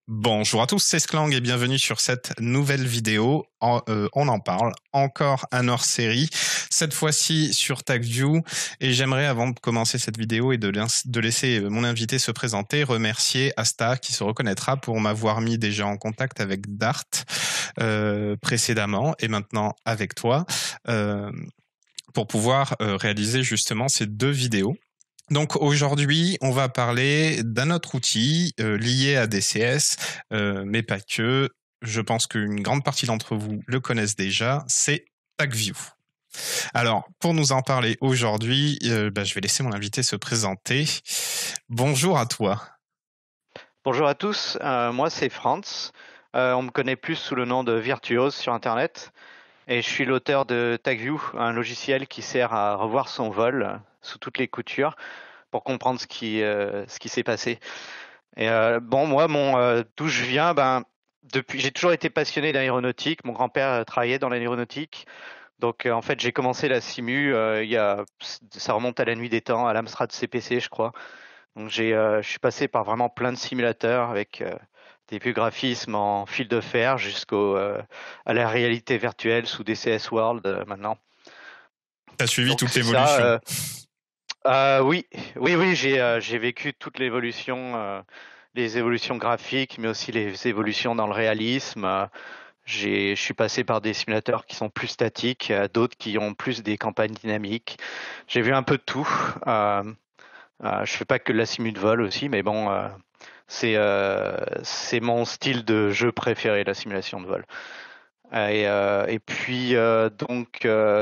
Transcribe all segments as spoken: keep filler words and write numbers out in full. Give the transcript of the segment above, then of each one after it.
Bonjour à tous, c'est Sklang et bienvenue sur cette nouvelle vidéo. En, euh, on en parle, encore un hors-série, cette fois-ci sur TagView. Et j'aimerais, avant de commencer cette vidéo et de, de laisser mon invité se présenter, remercier Asta qui se reconnaîtra pour m'avoir mis déjà en contact avec Dart euh, précédemment et maintenant avec toi euh, pour pouvoir euh, réaliser justement ces deux vidéos. Donc aujourd'hui, on va parler d'un autre outil euh, lié à D C S, euh, mais pas que. Je pense qu'une grande partie d'entre vous le connaissent déjà, c'est TagView. Alors, pour nous en parler aujourd'hui, euh, bah, je vais laisser mon invité se présenter. Bonjour à toi. Bonjour à tous, euh, moi c'est Franz. Euh, on me connaît plus sous le nom de Virtuose sur Internet. Et je suis l'auteur de TagView, un logiciel qui sert à revoir son vol euh, sous toutes les coutures pour comprendre ce qui, euh, ce qui s'est passé. Et euh, bon, moi, mon euh, d'où je viens, ben, depuis, j'ai toujours été passionné d'aéronautique. Mon grand-père euh, travaillait dans l'aéronautique. Donc, euh, en fait, j'ai commencé la simu, euh, il y a, ça remonte à la nuit des temps, à l'Amstrad C P C, je crois. Donc, j'ai, euh, je suis passé par vraiment plein de simulateurs avec euh, des vieux graphismes en fil de fer jusqu'au euh, à la réalité virtuelle sous D C S World euh, maintenant. Tu as suivi Donc toute c'est ça. l'évolution. Euh, euh, oui, oui, oui, j'ai euh, j'ai vécu toute l'évolution, euh, les évolutions graphiques, mais aussi les évolutions dans le réalisme. Euh, j'ai, je suis passé par des simulateurs qui sont plus statiques, euh, d'autres qui ont plus des campagnes dynamiques. J'ai vu un peu de tout. Euh, euh, je fais pas que de la simu de vol aussi, mais bon, euh, c'est euh, c'est mon style de jeu préféré, la simulation de vol. Et, euh, et puis euh, donc euh,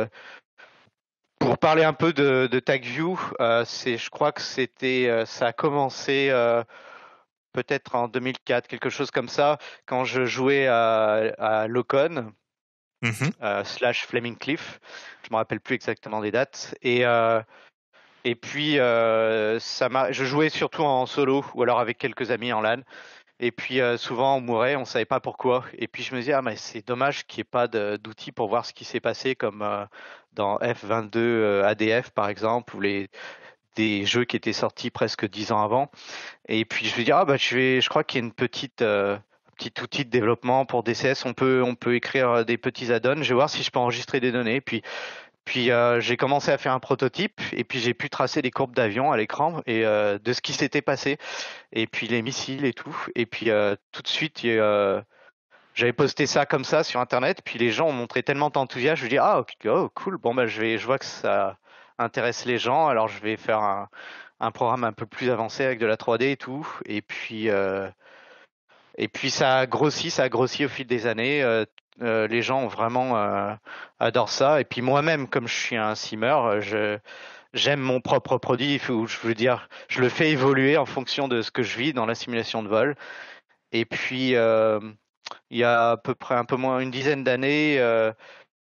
pour parler un peu de, de TagView, euh, c'est, je crois que c'était, euh, ça a commencé euh, peut-être en deux mille quatre, quelque chose comme ça, quand je jouais à, à Locon Mm-hmm. euh, slash Flaming Cliff. Je me rappelle plus exactement des dates. Et euh, et puis euh, ça m'a, je jouais surtout en solo ou alors avec quelques amis en LAN. Et puis euh, souvent on mourait, on savait pas pourquoi. Et puis je me disais ah mais c'est dommage qu'il n'y ait pas de- d'outils pour voir ce qui s'est passé comme euh, dans F vingt-deux euh, A D F par exemple ou les des jeux qui étaient sortis presque dix ans avant. Et puis je me dis ah bah je vais, je crois qu'il y a une petite euh, petit outil de développement pour D C S. On peut on peut écrire des petits add-ons. Je vais voir si je peux enregistrer des données. Puis puis euh, j'ai commencé à faire un prototype et puis j'ai pu tracer des courbes d'avion à l'écran et euh, de ce qui s'était passé et puis les missiles et tout. Et puis euh, tout de suite, il y a, euh, j'avais posté ça comme ça sur Internet. Puis les gens ont montré tellement d'enthousiasme. Je dis ah ok, oh, cool. Bon bah je vais, je vois que ça intéresse les gens. Alors je vais faire un, un programme un peu plus avancé avec de la trois D et tout. Et puis euh, et puis ça a grossi, ça a grossi au fil des années. Euh, euh, les gens ont vraiment euh, adorent ça. Et puis moi-même, comme je suis un simmer, je j'aime mon propre produit. Ou je veux dire, je le fais évoluer en fonction de ce que je vis dans la simulation de vol. Et puis euh, il y a à peu près un peu moins une dizaine d'années, euh,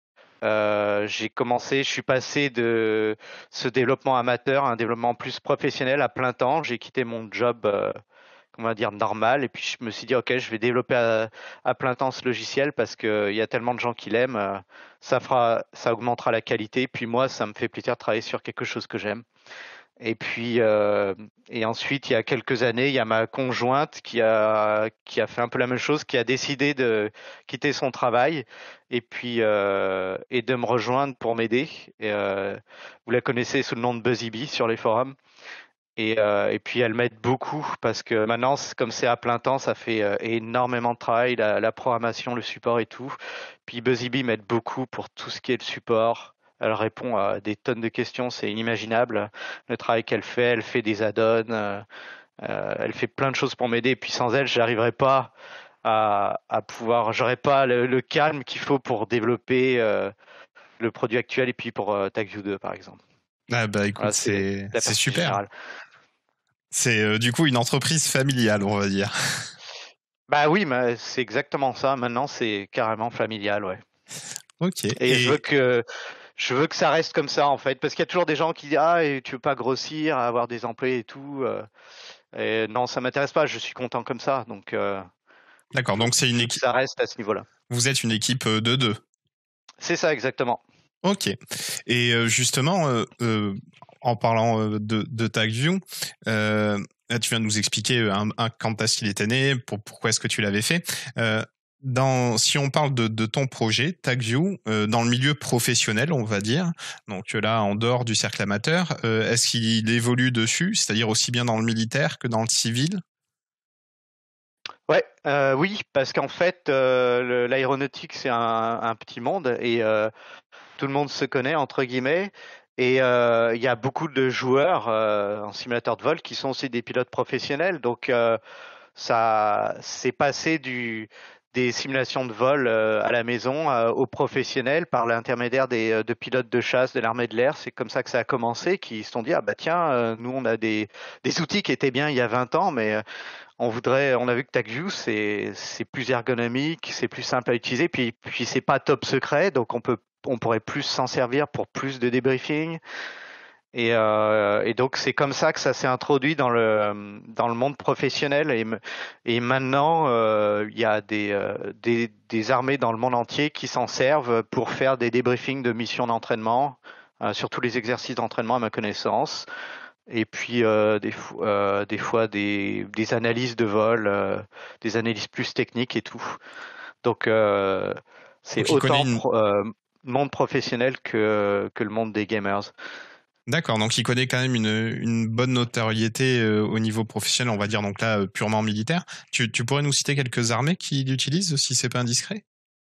euh, j'ai commencé, je suis passé de ce développement amateur à un développement plus professionnel à plein temps. J'ai quitté mon job, euh, on va dire normal, et puis je me suis dit ok, je vais développer à, à plein temps ce logiciel parce que il y a tellement de gens qui l'aiment, euh, ça fera, ça augmentera la qualité. Puis moi, ça me fait plaisir de travailler sur quelque chose que j'aime. Et puis euh, et ensuite, il y a quelques années, il y a ma conjointe qui a qui a fait un peu la même chose, qui a décidé de quitter son travail et puis euh, et de me rejoindre pour m'aider. Et, euh, vous la connaissez sous le nom de Buzzy Bee sur les forums. Et, euh, et puis elle m'aide beaucoup parce que maintenant, comme c'est à plein temps, ça fait euh, énormément de travail, la, la programmation, le support et tout. Puis Buzzy Bee m'aide beaucoup pour tout ce qui est le support. Elle répond à des tonnes de questions, c'est inimaginable le travail qu'elle fait. Elle fait des add-ons, euh, euh, elle fait plein de choses pour m'aider. Et puis sans elle, j'arriverais pas à, à pouvoir, j'aurais pas le, le calme qu'il faut pour développer euh, le produit actuel et puis pour euh, TagView deux par exemple. Ah bah écoute, Voilà, c'est c'est la c'est partie super. générale. C'est euh, du coup une entreprise familiale, on va dire. Bah oui, mais c'est exactement ça. Maintenant, c'est carrément familial, ouais. Ok. Et je veux Et que je veux que ça reste comme ça en fait, parce qu'il y a toujours des gens qui disent ah et tu veux pas grossir, avoir des employés et tout. euh, et non, ça m'intéresse pas. Je suis content comme ça, donc euh, d'accord, je veux, donc c'est je une veux que équipe. ça reste à ce niveau-là. Vous êtes une équipe euh, de deux. C'est ça exactement. Ok. Et euh, justement, euh, euh, en parlant euh, de, de TagView, euh, là, tu viens de nous expliquer un, un, quand est-ce qu'il était né, pour, pourquoi est-ce que tu l'avais fait. Euh, dans, si on parle de, de ton projet, TagView, euh, dans le milieu professionnel, on va dire, donc là, en dehors du cercle amateur, euh, est-ce qu'il évolue dessus, c'est-à-dire aussi bien dans le militaire que dans le civil? Ouais, euh, oui, parce qu'en fait, euh, l'aéronautique, c'est un, un petit monde et euh, tout le monde se connaît, entre guillemets. Et euh, il y a beaucoup de joueurs euh, en simulateur de vol qui sont aussi des pilotes professionnels. Donc, euh, ça c'est passé du des simulations de vol euh, à la maison euh, aux professionnels par l'intermédiaire des euh, de pilotes de chasse de l'armée de l'air. C'est comme ça que ça a commencé, qui se sont dit ah bah tiens, euh, nous on a des des outils qui étaient bien il y a vingt ans, mais euh, on voudrait, on a vu que TagView c'est c'est plus ergonomique, c'est plus simple à utiliser, puis puis c'est pas top secret, donc on peut on pourrait plus s'en servir pour plus de débriefing. Et, euh, et donc c'est comme ça que ça s'est introduit dans le dans le monde professionnel et, et maintenant euh, il y a des, euh, des des armées dans le monde entier qui s'en servent pour faire des débriefings de missions d'entraînement, euh, sur tous les exercices d'entraînement à ma connaissance, et puis euh, des, fo- euh, des fois des, des analyses de vol, euh, des analyses plus techniques et tout. Donc euh, c'est Donc il connaît autant une... pro, euh, monde professionnel que que le monde des gamers. D'accord, donc il connaît quand même une, une bonne notoriété euh, au niveau professionnel, on va dire donc là euh, purement militaire. Tu, tu pourrais nous citer quelques armées qui l'utilisent, si c'est pas indiscret?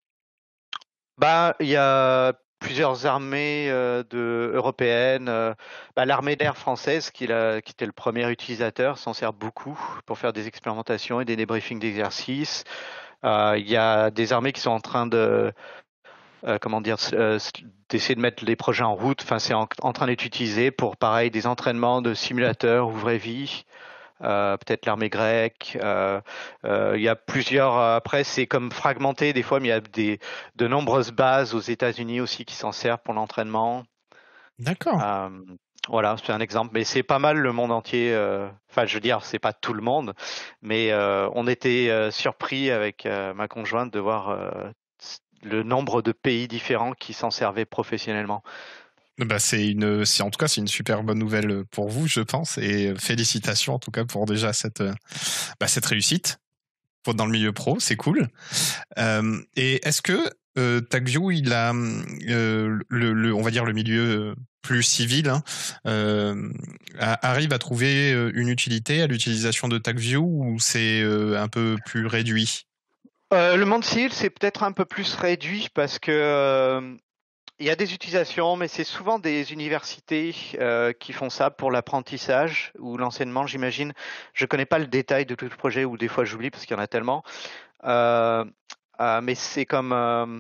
Bah, il y a plusieurs armées euh, de, européennes. euh, bah, l'armée d'air française, qui, l'a- qui était le premier utilisateur, s'en sert beaucoup pour faire des expérimentations et des débriefings d'exercices. Euh, Il y a des armées qui sont en train de, euh, comment dire, s- euh, s- d'essayer de mettre les projets en route. Enfin, c'est en, en train d'être utilisé pour, pareil, des entraînements de simulateurs ou vraie vie. Euh, peut-être l'armée grecque. Euh, euh, il y a plusieurs. euh, Après, c'est comme fragmenté des fois, mais il y a des, de nombreuses bases aux États-Unis aussi qui s'en servent pour l'entraînement. D'accord. Euh, voilà, c'est un exemple, mais c'est pas mal le monde entier. euh, Enfin, je veux dire, c'est pas tout le monde, mais euh, on était euh, surpris avec euh, ma conjointe de voir euh, le nombre de pays différents qui s'en servaient professionnellement. Bah c'est une, c'est en tout cas c'est une super bonne nouvelle pour vous, je pense, et félicitations en tout cas pour déjà cette, euh, bah, cette réussite pour dans le milieu pro, c'est cool. Euh, et est-ce que euh, TagView il a euh, le, le, on va dire le milieu plus civil hein, euh, a- arrive à trouver euh, une utilité à l'utilisation de TagView ou c'est euh, un peu plus réduit? Euh, le monde civil, c'est peut-être un peu plus réduit parce que euh, il y a des utilisations, mais c'est souvent des universités euh, qui font ça pour l'apprentissage ou l'enseignement, j'imagine. Je connais pas le détail de tout le projet, ou des fois j'oublie parce qu'il y en a tellement. Euh, euh, mais c'est comme, euh,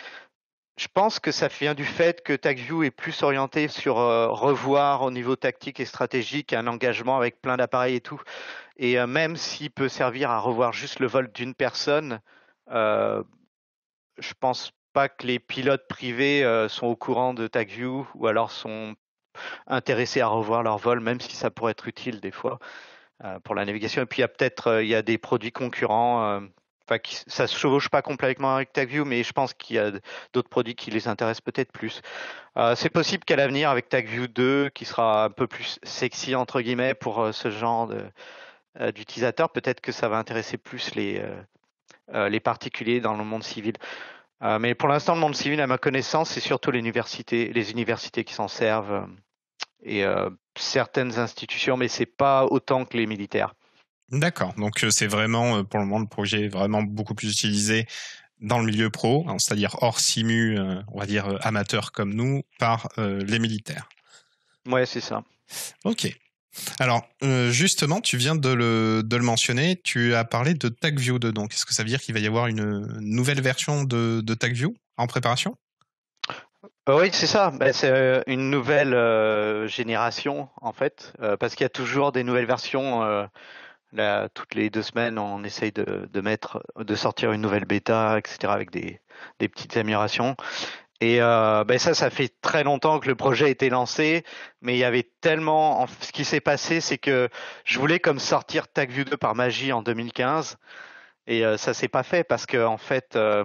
je pense que ça vient du fait que TagView est plus orienté sur euh, revoir au niveau tactique et stratégique un engagement avec plein d'appareils et tout. Et euh, même s'il peut servir à revoir juste le vol d'une personne, euh, je pense pas que les pilotes privés euh, sont au courant de TagView ou alors sont intéressés à revoir leur vol, même si ça pourrait être utile des fois euh, pour la navigation. Et puis il y a peut-être euh, il y a des produits concurrents. Euh, Enfin, qui, ça se chevauche pas complètement avec TagView, mais je pense qu'il y a d'autres produits qui les intéressent peut-être plus. Euh, c'est possible qu'à l'avenir, avec TagView deux, qui sera un peu plus sexy entre guillemets pour euh, ce genre de, euh, d'utilisateurs, peut-être que ça va intéresser plus les euh, euh, les particuliers dans le monde civil. Euh, mais pour l'instant, le monde civil, à ma connaissance, c'est surtout l'université, les universités qui s'en servent euh, et euh, certaines institutions, mais c'est pas autant que les militaires. D'accord, donc euh, c'est vraiment euh, pour le moment le projet est vraiment beaucoup plus utilisé dans le milieu pro, hein, c'est-à-dire hors simu, euh, on va dire euh, amateur comme nous, par euh, les militaires. Ouais, c'est ça. Ok. Alors, euh, justement, tu viens de le, de le mentionner, tu as parlé de TagView deux, donc est-ce que ça veut dire qu'il va y avoir une nouvelle version de, de TagView en préparation? Euh, oui, c'est ça. Ben, c'est euh, une nouvelle euh, génération, en fait, euh, parce qu'il y a toujours des nouvelles versions. Euh, là, toutes les deux semaines, on essaye de, de mettre, de sortir une nouvelle bêta, et cetera, avec des, des petites améliorations. Et euh, ben ça, ça fait très longtemps que le projet a été lancé, mais il y avait tellement. en- Ce qui s'est passé, c'est que je voulais comme sortir TagView deux par magie en deux mille quinze, et euh, ça s'est pas fait parce que en fait, euh,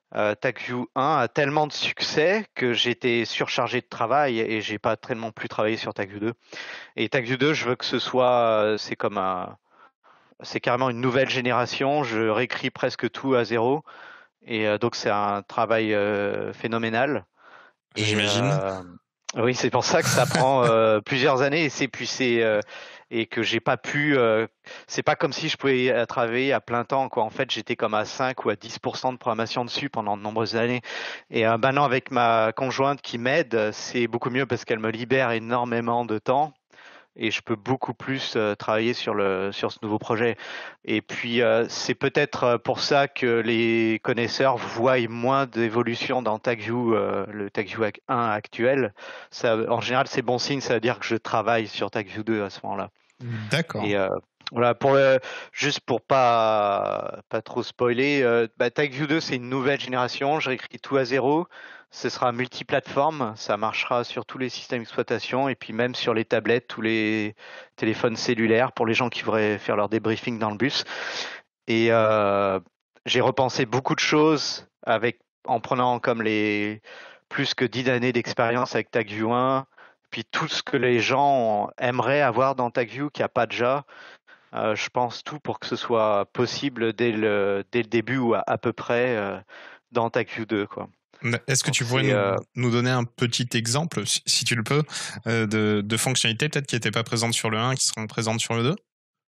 euh, TagView un a tellement de succès que j'étais surchargé de travail et j'ai pas tellement plus travaillé sur TagView deux. Et TagView deux, je veux que ce soit, euh, c'est comme un, c'est carrément une nouvelle génération. Je réécris presque tout à zéro et euh, donc c'est un travail euh, phénoménal. Et J'imagine. euh, oui, c'est pour ça que ça prend euh, plusieurs années et c'est puis c'est euh, et que j'ai pas pu. Euh, c'est pas comme si je pouvais euh, travailler à plein temps, quoi. En fait, j'étais comme à cinq ou à dix pour cent de programmation dessus pendant de nombreuses années. Et euh, maintenant, avec ma conjointe qui m'aide, c'est beaucoup mieux parce qu'elle me libère énormément de temps et je peux beaucoup plus euh, travailler sur le sur ce nouveau projet. Et puis euh, c'est peut-être euh, pour ça que les connaisseurs voient moins d'évolution dans TagView, euh, le TagView un actuel. Ça, en général, c'est bon signe, ça veut dire que je travaille sur TagView deux à ce moment-là. D'accord. Et euh, voilà, pour le, juste pour pas pas trop spoiler, euh, bah, TagView deux c'est une nouvelle génération. Je réécris tout à zéro. Ce sera multiplateforme, ça marchera sur tous les systèmes d'exploitation et puis même sur les tablettes, tous les téléphones cellulaires pour les gens qui voudraient faire leur débriefing dans le bus. Et euh, j'ai repensé beaucoup de choses avec en prenant comme les plus que dix années d'expérience avec TagView un, puis tout ce que les gens aimeraient avoir dans TagView qui a pas déjà. Euh, je pense tout pour que ce soit possible dès le, dès le début ou à, à peu près euh, dans TagView deux, quoi. Est-ce que Donc tu pourrais c'est nous, euh, nous donner un petit exemple, si, si tu le peux, euh, de, de fonctionnalités peut-être qui n'étaient pas présentes sur le un, qui seront présentes sur le deux?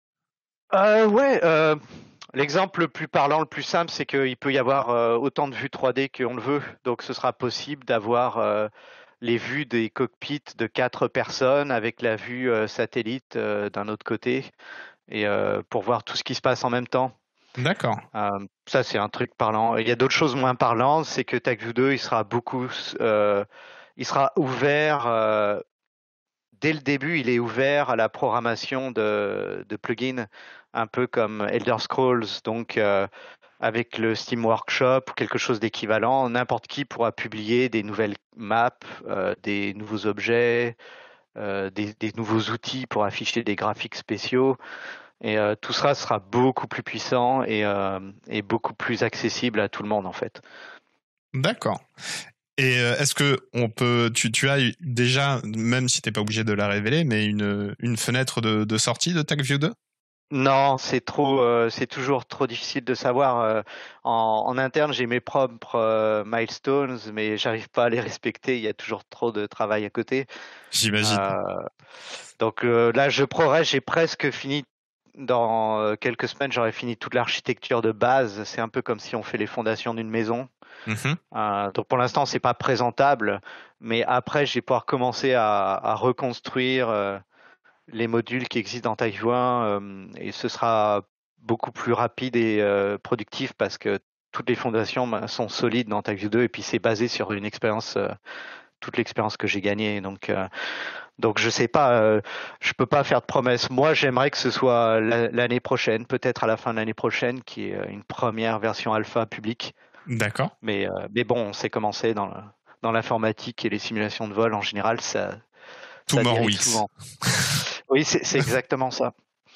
euh, ouais. Euh, l'exemple le plus parlant, le plus simple, c'est qu'il peut y avoir euh, autant de vues trois D qu'on le veut. Donc ce sera possible d'avoir euh, les vues des cockpits de quatre personnes avec la vue euh, satellite euh, d'un autre côté et euh, pour voir tout ce qui se passe en même temps. D'accord. Euh, ça, c'est un truc parlant. Il y a d'autres choses moins parlantes, c'est que TagView deux, il sera beaucoup, euh, il sera ouvert euh, dès le début. Il est ouvert à la programmation de, de plugins, un peu comme Elder Scrolls. Donc, euh, avec le Steam Workshop ou quelque chose d'équivalent, n'importe qui pourra publier des nouvelles maps, euh, des nouveaux objets, euh, des, des nouveaux outils pour afficher des graphiques spéciaux. Et euh, tout ça sera beaucoup plus puissant et, euh, et beaucoup plus accessible à tout le monde en fait. D'accord. Et euh, est-ce que on peut, tu, tu as eu déjà, même si t'es pas obligé de la révéler, mais une, une fenêtre de, de sortie de TagView deux? Non, c'est trop, euh, c'est toujours trop difficile de savoir. euh, en, en interne, j'ai mes propres euh, milestones, mais j'arrive pas à les respecter. Il y a toujours trop de travail à côté. J'imagine. Euh, donc euh, là, je progresse. J'ai presque fini. Dans euh, quelques semaines, j'aurai fini toute l'architecture de base. C'est un peu comme si on fait les fondations d'une maison. Mhm. Euh, donc pour l'instant, c'est pas présentable, mais après, je vais pouvoir commencer à, à reconstruire euh, les modules qui existent dans TagView un euh, et ce sera beaucoup plus rapide et euh, productif parce que toutes les fondations ben, sont solides dans TagView deux et puis c'est basé sur une expérience, euh, toute l'expérience que j'ai gagnée. Donc, euh, donc je sais pas, euh, je peux pas faire de promesses. Moi, j'aimerais que ce soit la- l'année prochaine, peut-être à la fin de l'année prochaine, qui est une première version alpha publique. D'accord. Mais, euh, mais bon, on sait comment c'est dans, le- dans l'informatique et les simulations de vol en général, ça, Tout ça mort dérive Wix. souvent. Oui, c'est c'est exactement ça.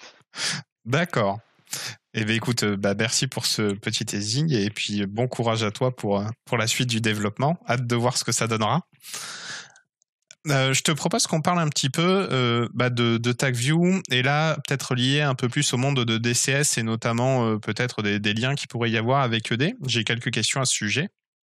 D'accord. Eh bien, écoute, euh, bah, merci pour ce petit teasing et puis euh, bon courage à toi pour, euh, pour la suite du développement. Hâte de voir ce que ça donnera. Euh, je te propose qu'on parle un petit peu euh, bah, de, de TagView et là, peut-être lié un peu plus au monde de D C S et notamment euh, peut-être des, des liens qu'il pourrait y avoir avec E D. J'ai quelques questions à ce sujet.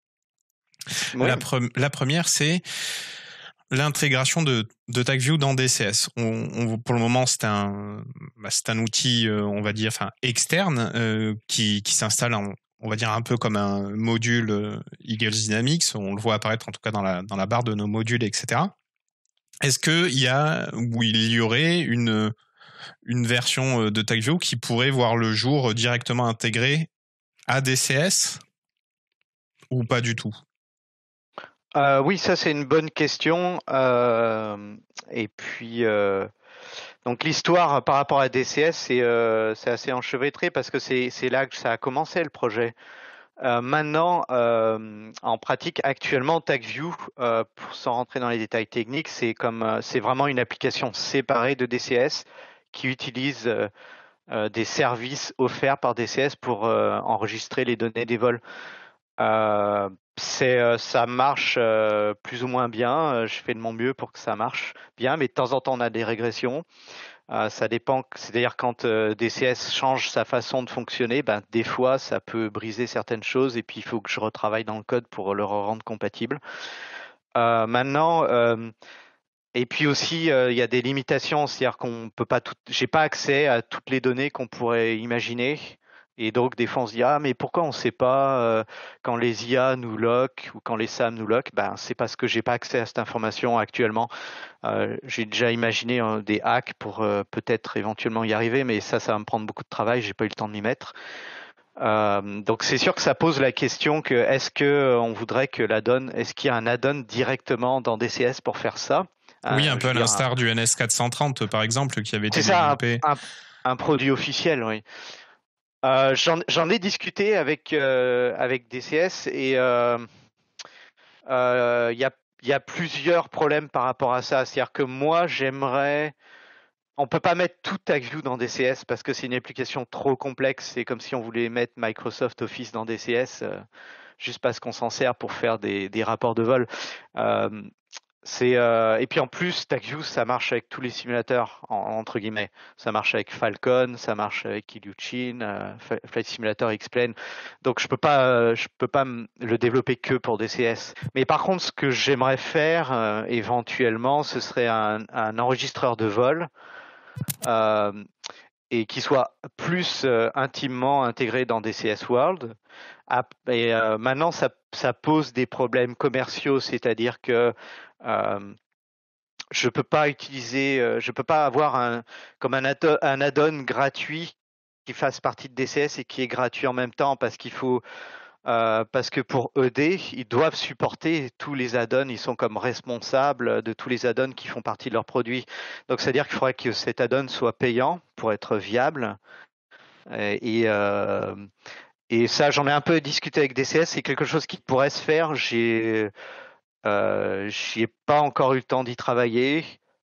Oui. La, pre- la première, c'est l'intégration de, de TagView dans D C S. On, on, pour le moment, c'est un, bah, c'est un outil, euh, on va dire, enfin externe euh, qui, qui s'installe, en, on va dire un peu comme un module euh, Eagles Dynamics. On le voit apparaître en tout cas dans la, dans la barre de nos modules, et cetera. Est-ce qu'il y a ou il y aurait une, une version de TagView qui pourrait voir le jour directement intégrée à D C S ou pas du tout? Euh, oui, ça c'est une bonne question. Euh, et puis, euh, donc l'histoire par rapport à D C S, c'est euh, c'est assez enchevêtré parce que c'est c'est là que ça a commencé le projet. Euh, maintenant, euh, en pratique, actuellement, TagView, euh, pour, sans rentrer dans les détails techniques, c'est comme euh, c'est vraiment une application séparée de D C S qui utilise euh, euh, des services offerts par D C S pour euh, enregistrer les données des vols. Euh, c'est, euh, ça marche euh, plus ou moins bien. Euh, Je fais de mon mieux pour que ça marche bien, mais de temps en temps, on a des régressions. Euh, ça dépend. C'est-à-dire quand euh, D C S change sa façon de fonctionner, ben, des fois, ça peut briser certaines choses et puis il faut que je retravaille dans le code pour le rendre compatible. Euh, maintenant, euh, et puis aussi, euh, il y a des limitations, c'est-à-dire qu'on peut pas tout, j'ai pas accès à toutes les données qu'on pourrait imaginer. Et donc, des fois, on se dit, ah, mais pourquoi on ne sait pas euh, quand les I A nous lock ou quand les S A M nous lock? Ben, c'est parce que j'ai pas accès à cette information actuellement. Euh, j'ai déjà imaginé euh, des hacks pour euh, peut-être éventuellement y arriver, mais ça, ça va me prendre beaucoup de travail. J'ai pas eu le temps de m'y mettre. Euh, donc, c'est sûr que ça pose la question que est-ce que euh, on voudrait que l'add-on, est-ce qu'il y a un add-on directement dans D C S pour faire ça? Oui, Euh, un je peu veux à dire, un- l'instar du N S quatre cent trente, par exemple, qui avait c'est été ça, développé. un, un- un produit officiel, oui. Euh, j'en, j'en ai discuté avec euh, avec D C S et euh, euh, il y a il y a plusieurs problèmes par rapport à ça. C'est-à-dire que moi, j'aimerais, on peut pas mettre tout TagView dans D C S parce que c'est une application trop complexe. C'est comme si on voulait mettre Microsoft Office dans D C S euh, juste parce qu'on s'en sert pour faire des, des rapports de vol. Euh, C'est euh, et puis en plus, TagView, ça marche avec tous les simulateurs en- entre guillemets. Ça marche avec Falcon, ça marche avec Ilyushin, euh, Fa- Flight Simulator X-Plane. Donc je peux pas, euh, je peux pas m- le développer que pour D C S. Mais par contre, ce que j'aimerais faire euh, éventuellement, ce serait un, un enregistreur de vol euh, et qui soit plus euh, intimement intégré dans D C S World. Ap- Et euh, maintenant, ça, ça pose des problèmes commerciaux, c'est-à-dire que euh, je peux pas utiliser, euh, je peux pas avoir un comme un add- un add-on gratuit qui fasse partie de D C S et qui est gratuit en même temps parce qu'il faut euh, parce que pour E D, ils doivent supporter tous les add-ons, ils sont comme responsables de tous les add-ons qui font partie de leur produit. Donc c'est-à-dire qu'il faudrait que cet add-on soit payant pour être viable. Et, et, euh, et ça, j'en ai un peu discuté avec D C S, c'est quelque chose qui pourrait se faire. J'ai euh, J'y ai pas encore eu le temps d'y travailler.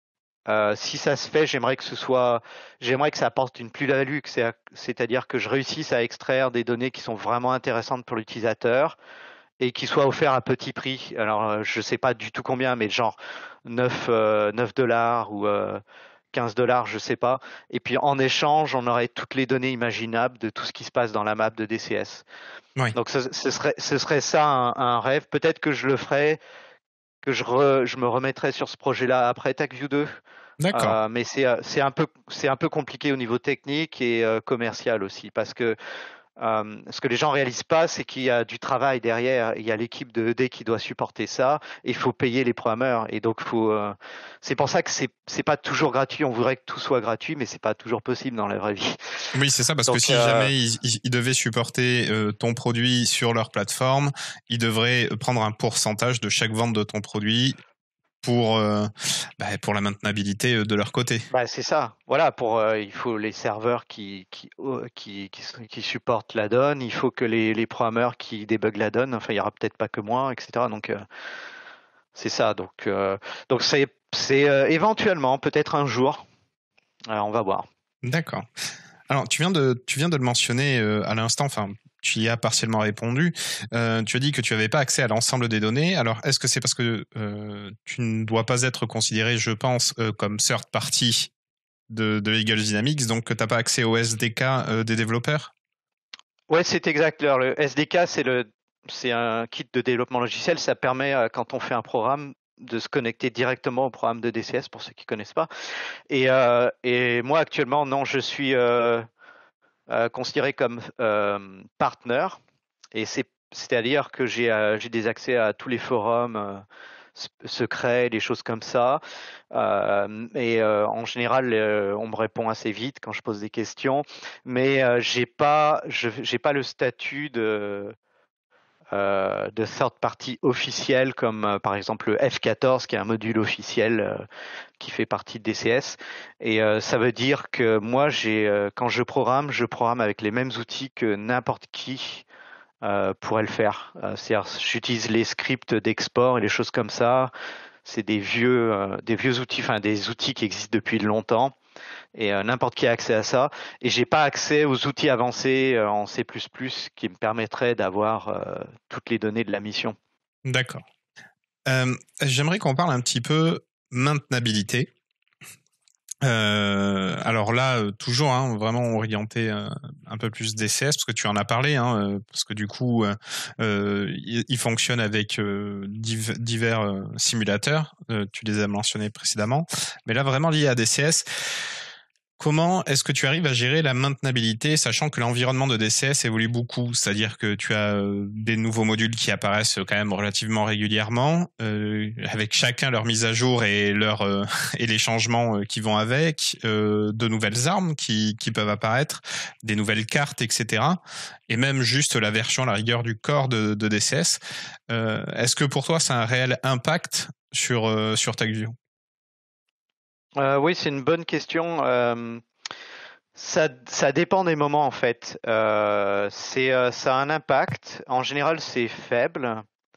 Euh, si ça se fait, j'aimerais que ce soit, j'aimerais que ça apporte une plus-value, que c'est- c'est-à-dire que je réussisse à extraire des données qui sont vraiment intéressantes pour l'utilisateur et qui soient offertes à petit prix. Alors, euh, je sais pas du tout combien, mais genre neuf euh, neuf dollars ou euh, quinze dollars, je sais pas. Et puis en échange, on aurait toutes les données imaginables de tout ce qui se passe dans la map de D C S. Oui, Donc, ce, ce serait, ce serait ça un, un rêve. Peut-être que je le ferai, que je, re- je me remettrai sur ce projet-là après TagView deux. d'accord. Euh, mais c'est euh, c'est un peu c'est un peu compliqué au niveau technique et euh, commercial aussi parce que euh, ce que les gens réalisent pas, c'est qu'il y a du travail derrière. Il y a l'équipe de E D qui doit supporter ça. Et il faut payer les programmeurs et donc faut. Euh, c'est pour ça que c'est c'est pas toujours gratuit. On voudrait que tout soit gratuit, mais c'est pas toujours possible dans la vraie vie. Oui, c'est ça, parce que Donc si euh, jamais ils, ils- ils devaient supporter euh, ton produit sur leur plateforme, ils devraient prendre un pourcentage de chaque vente de ton produit pour, euh, bah, pour la maintenabilité euh, de leur côté. bah c'est ça. Voilà, pour euh, il faut les serveurs qui qui euh, qui qui, qui supportent la donne. Il faut que les les programmeurs qui débuguent la donne. Enfin, il y aura peut-être pas que moi, et cetera. Donc euh, c'est ça. Donc, euh, donc c'est, c'est euh, éventuellement, peut-être un jour. Alors, on va voir. D'accord. Alors, tu viens de, tu viens de le mentionner euh, à l'instant, enfin, tu y as partiellement répondu. Euh, tu as dit que tu n'avais pas accès à l'ensemble des données. Alors, est-ce que c'est parce que euh, tu ne dois pas être considéré, je pense, euh, comme third party de, de Eagle Dynamics, donc que tu n'as pas accès au S D K euh, des développeurs? Ouais, c'est exact. Alors, le S D K, c'est le, c'est un kit de développement logiciel. Ça permet, euh, quand on fait un programme, de se connecter directement au programme de D C S, pour ceux qui connaissent pas. Et, euh, et moi, actuellement, non, je suis euh, euh, considéré comme euh, partner. Et c'est, c'est-à-dire que j'ai, euh, j'ai des accès à tous les forums euh, s- secrets, des choses comme ça. Euh, et euh, en général, euh, on me répond assez vite quand je pose des questions, mais euh, j'ai pas, je, j'ai pas le statut de euh, de third party officiel comme euh, par exemple le F quatorze qui est un module officiel euh, qui fait partie de D C S. Et euh, ça veut dire que moi, j'ai, euh, quand je programme, je programme avec les mêmes outils que n'importe qui euh, pourrait le faire. Euh, c'est-à-dire, j'utilise les scripts d'export et les choses comme ça. C'est des vieux, euh, des vieux outils, enfin des outils qui existent depuis longtemps. et euh, n'importe qui a accès à ça. Et j'ai pas accès aux outils avancés euh, en C plus plus qui me permettraient d'avoir euh, toutes les données de la mission. D'accord. Euh, j'aimerais qu'on parle un petit peu maintenabilité. Euh, alors là, euh, toujours hein, vraiment orienté euh, un peu plus D C S, parce que tu en as parlé, hein, euh, parce que du coup, euh, euh, il, il fonctionne avec euh, div- divers euh, simulateurs, euh, tu les as mentionnés précédemment, mais là vraiment lié à D C S. Comment est-ce que tu arrives à gérer la maintenabilité, sachant que l'environnement de D C S évolue beaucoup, c'est-à-dire que tu as euh, des nouveaux modules qui apparaissent quand même relativement régulièrement, euh, avec chacun leur mise à jour et leur euh, et les changements euh, qui vont avec, euh, de nouvelles armes qui qui peuvent apparaître, des nouvelles cartes, et cetera. Et même juste la version, la rigueur du corps de, de D C S. Euh, est-ce que pour toi, ça a un réel impact sur euh, sur TagView? Euh, oui, c'est une bonne question. Euh, ça, ça dépend des moments en fait. Euh, c'est, euh, ça a un impact. En général, c'est faible.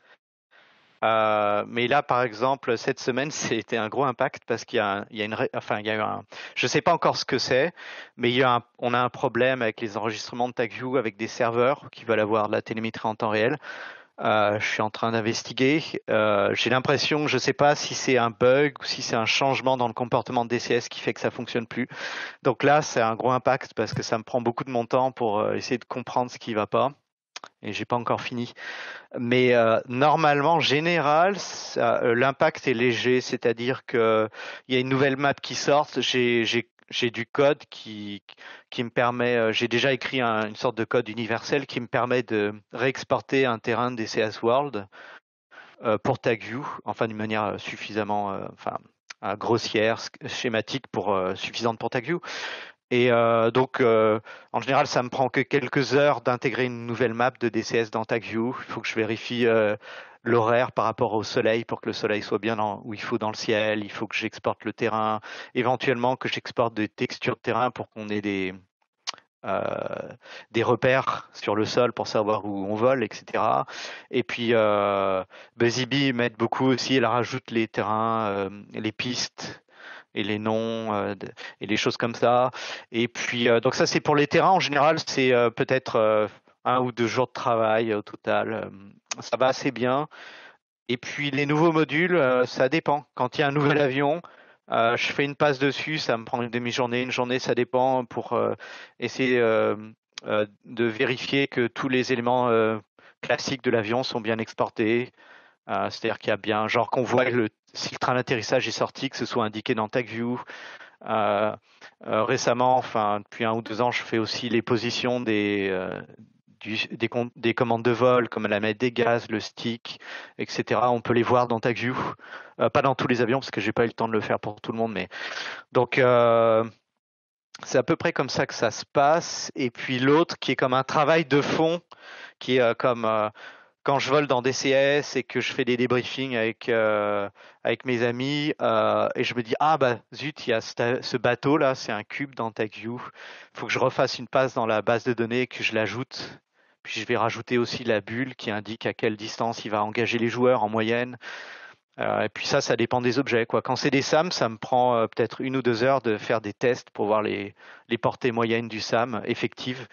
Euh, mais là, par exemple, cette semaine, c'était un gros impact parce qu'il y a, un- il y a une, ré- enfin, il y a eu un, je sais pas encore ce que c'est, mais il y a un- on a un problème avec les enregistrements de TagView avec des serveurs qui veulent avoir de la télémétrie en temps réel. Euh, je suis en train d'investiguer. Euh, j'ai l'impression que je ne sais pas si c'est un bug ou si c'est un changement dans le comportement de D C S qui fait que ça fonctionne plus. Donc là, c'est un gros impact parce que ça me prend beaucoup de mon temps pour euh, essayer de comprendre ce qui va pas. Et j'ai pas encore fini. Mais euh, normalement, en général, ça, euh, l'impact est léger, c'est-à-dire que il y a une nouvelle map qui sort. J'ai, j'ai j'ai du code qui, qui me permet, euh, j'ai déjà écrit un- une sorte de code universel qui me permet de réexporter un terrain de D C S World euh, pour TagView, enfin d'une manière euh, suffisamment, euh, enfin euh, grossière, sch- schématique pour euh, suffisante pour TagView. Et euh, donc, euh, en général, ça me prend que quelques heures d'intégrer une nouvelle map de D C S dans TagView. Il faut que je vérifie euh, l'horaire par rapport au soleil pour que le soleil soit bien dans, où il faut dans le ciel. Il faut que j'exporte le terrain, éventuellement que j'exporte des textures de terrain pour qu'on ait des, euh, des repères sur le sol pour savoir où on vole, et cetera. Et puis, euh, BuzzyBee m'aide beaucoup aussi. Elle rajoute les terrains, euh, les pistes et les noms euh, de- et les choses comme ça. Et puis, euh, donc ça, c'est pour les terrains. En général, c'est euh, peut-être euh, un ou deux jours de travail au total. Euh, ça va assez bien. Et puis, les nouveaux modules, euh, ça dépend. Quand il y a un nouvel avion, euh, je fais une passe dessus. Ça me prend une demi-journée, une journée, ça dépend pour euh, essayer euh, euh, de vérifier que tous les éléments euh, classiques de l'avion sont bien exportés. Euh, c'est-à-dire qu'il y a bien, genre qu'on voit le, si le train d'atterrissage est sorti, que ce soit indiqué dans TagView. Euh, euh, récemment, enfin depuis un ou deux ans, je fais aussi les positions des, euh, du, des, com- des commandes de vol, comme la mettre des gaz, le stick, et cetera. On peut les voir dans TagView. Euh, pas dans tous les avions parce que j'ai pas eu le temps de le faire pour tout le monde, mais donc euh, c'est à peu près comme ça que ça se passe. Et puis l'autre qui est comme un travail de fond, qui est euh, comme euh, quand je vole dans D C S et que je fais des débriefings avec euh, avec mes amis euh, et je me dis ah bah zut il y a ce, ce bateau là c'est un cube dans TagView, il faut que je refasse une passe dans la base de données et que je l'ajoute. Puis je vais rajouter aussi la bulle qui indique à quelle distance il va engager les joueurs en moyenne. Euh, et puis ça, ça dépend des objets, quoi. Quand c'est des SAM, ça me prend euh, peut-être une ou deux heures de faire des tests pour voir les, les portées moyennes du SAM effectives.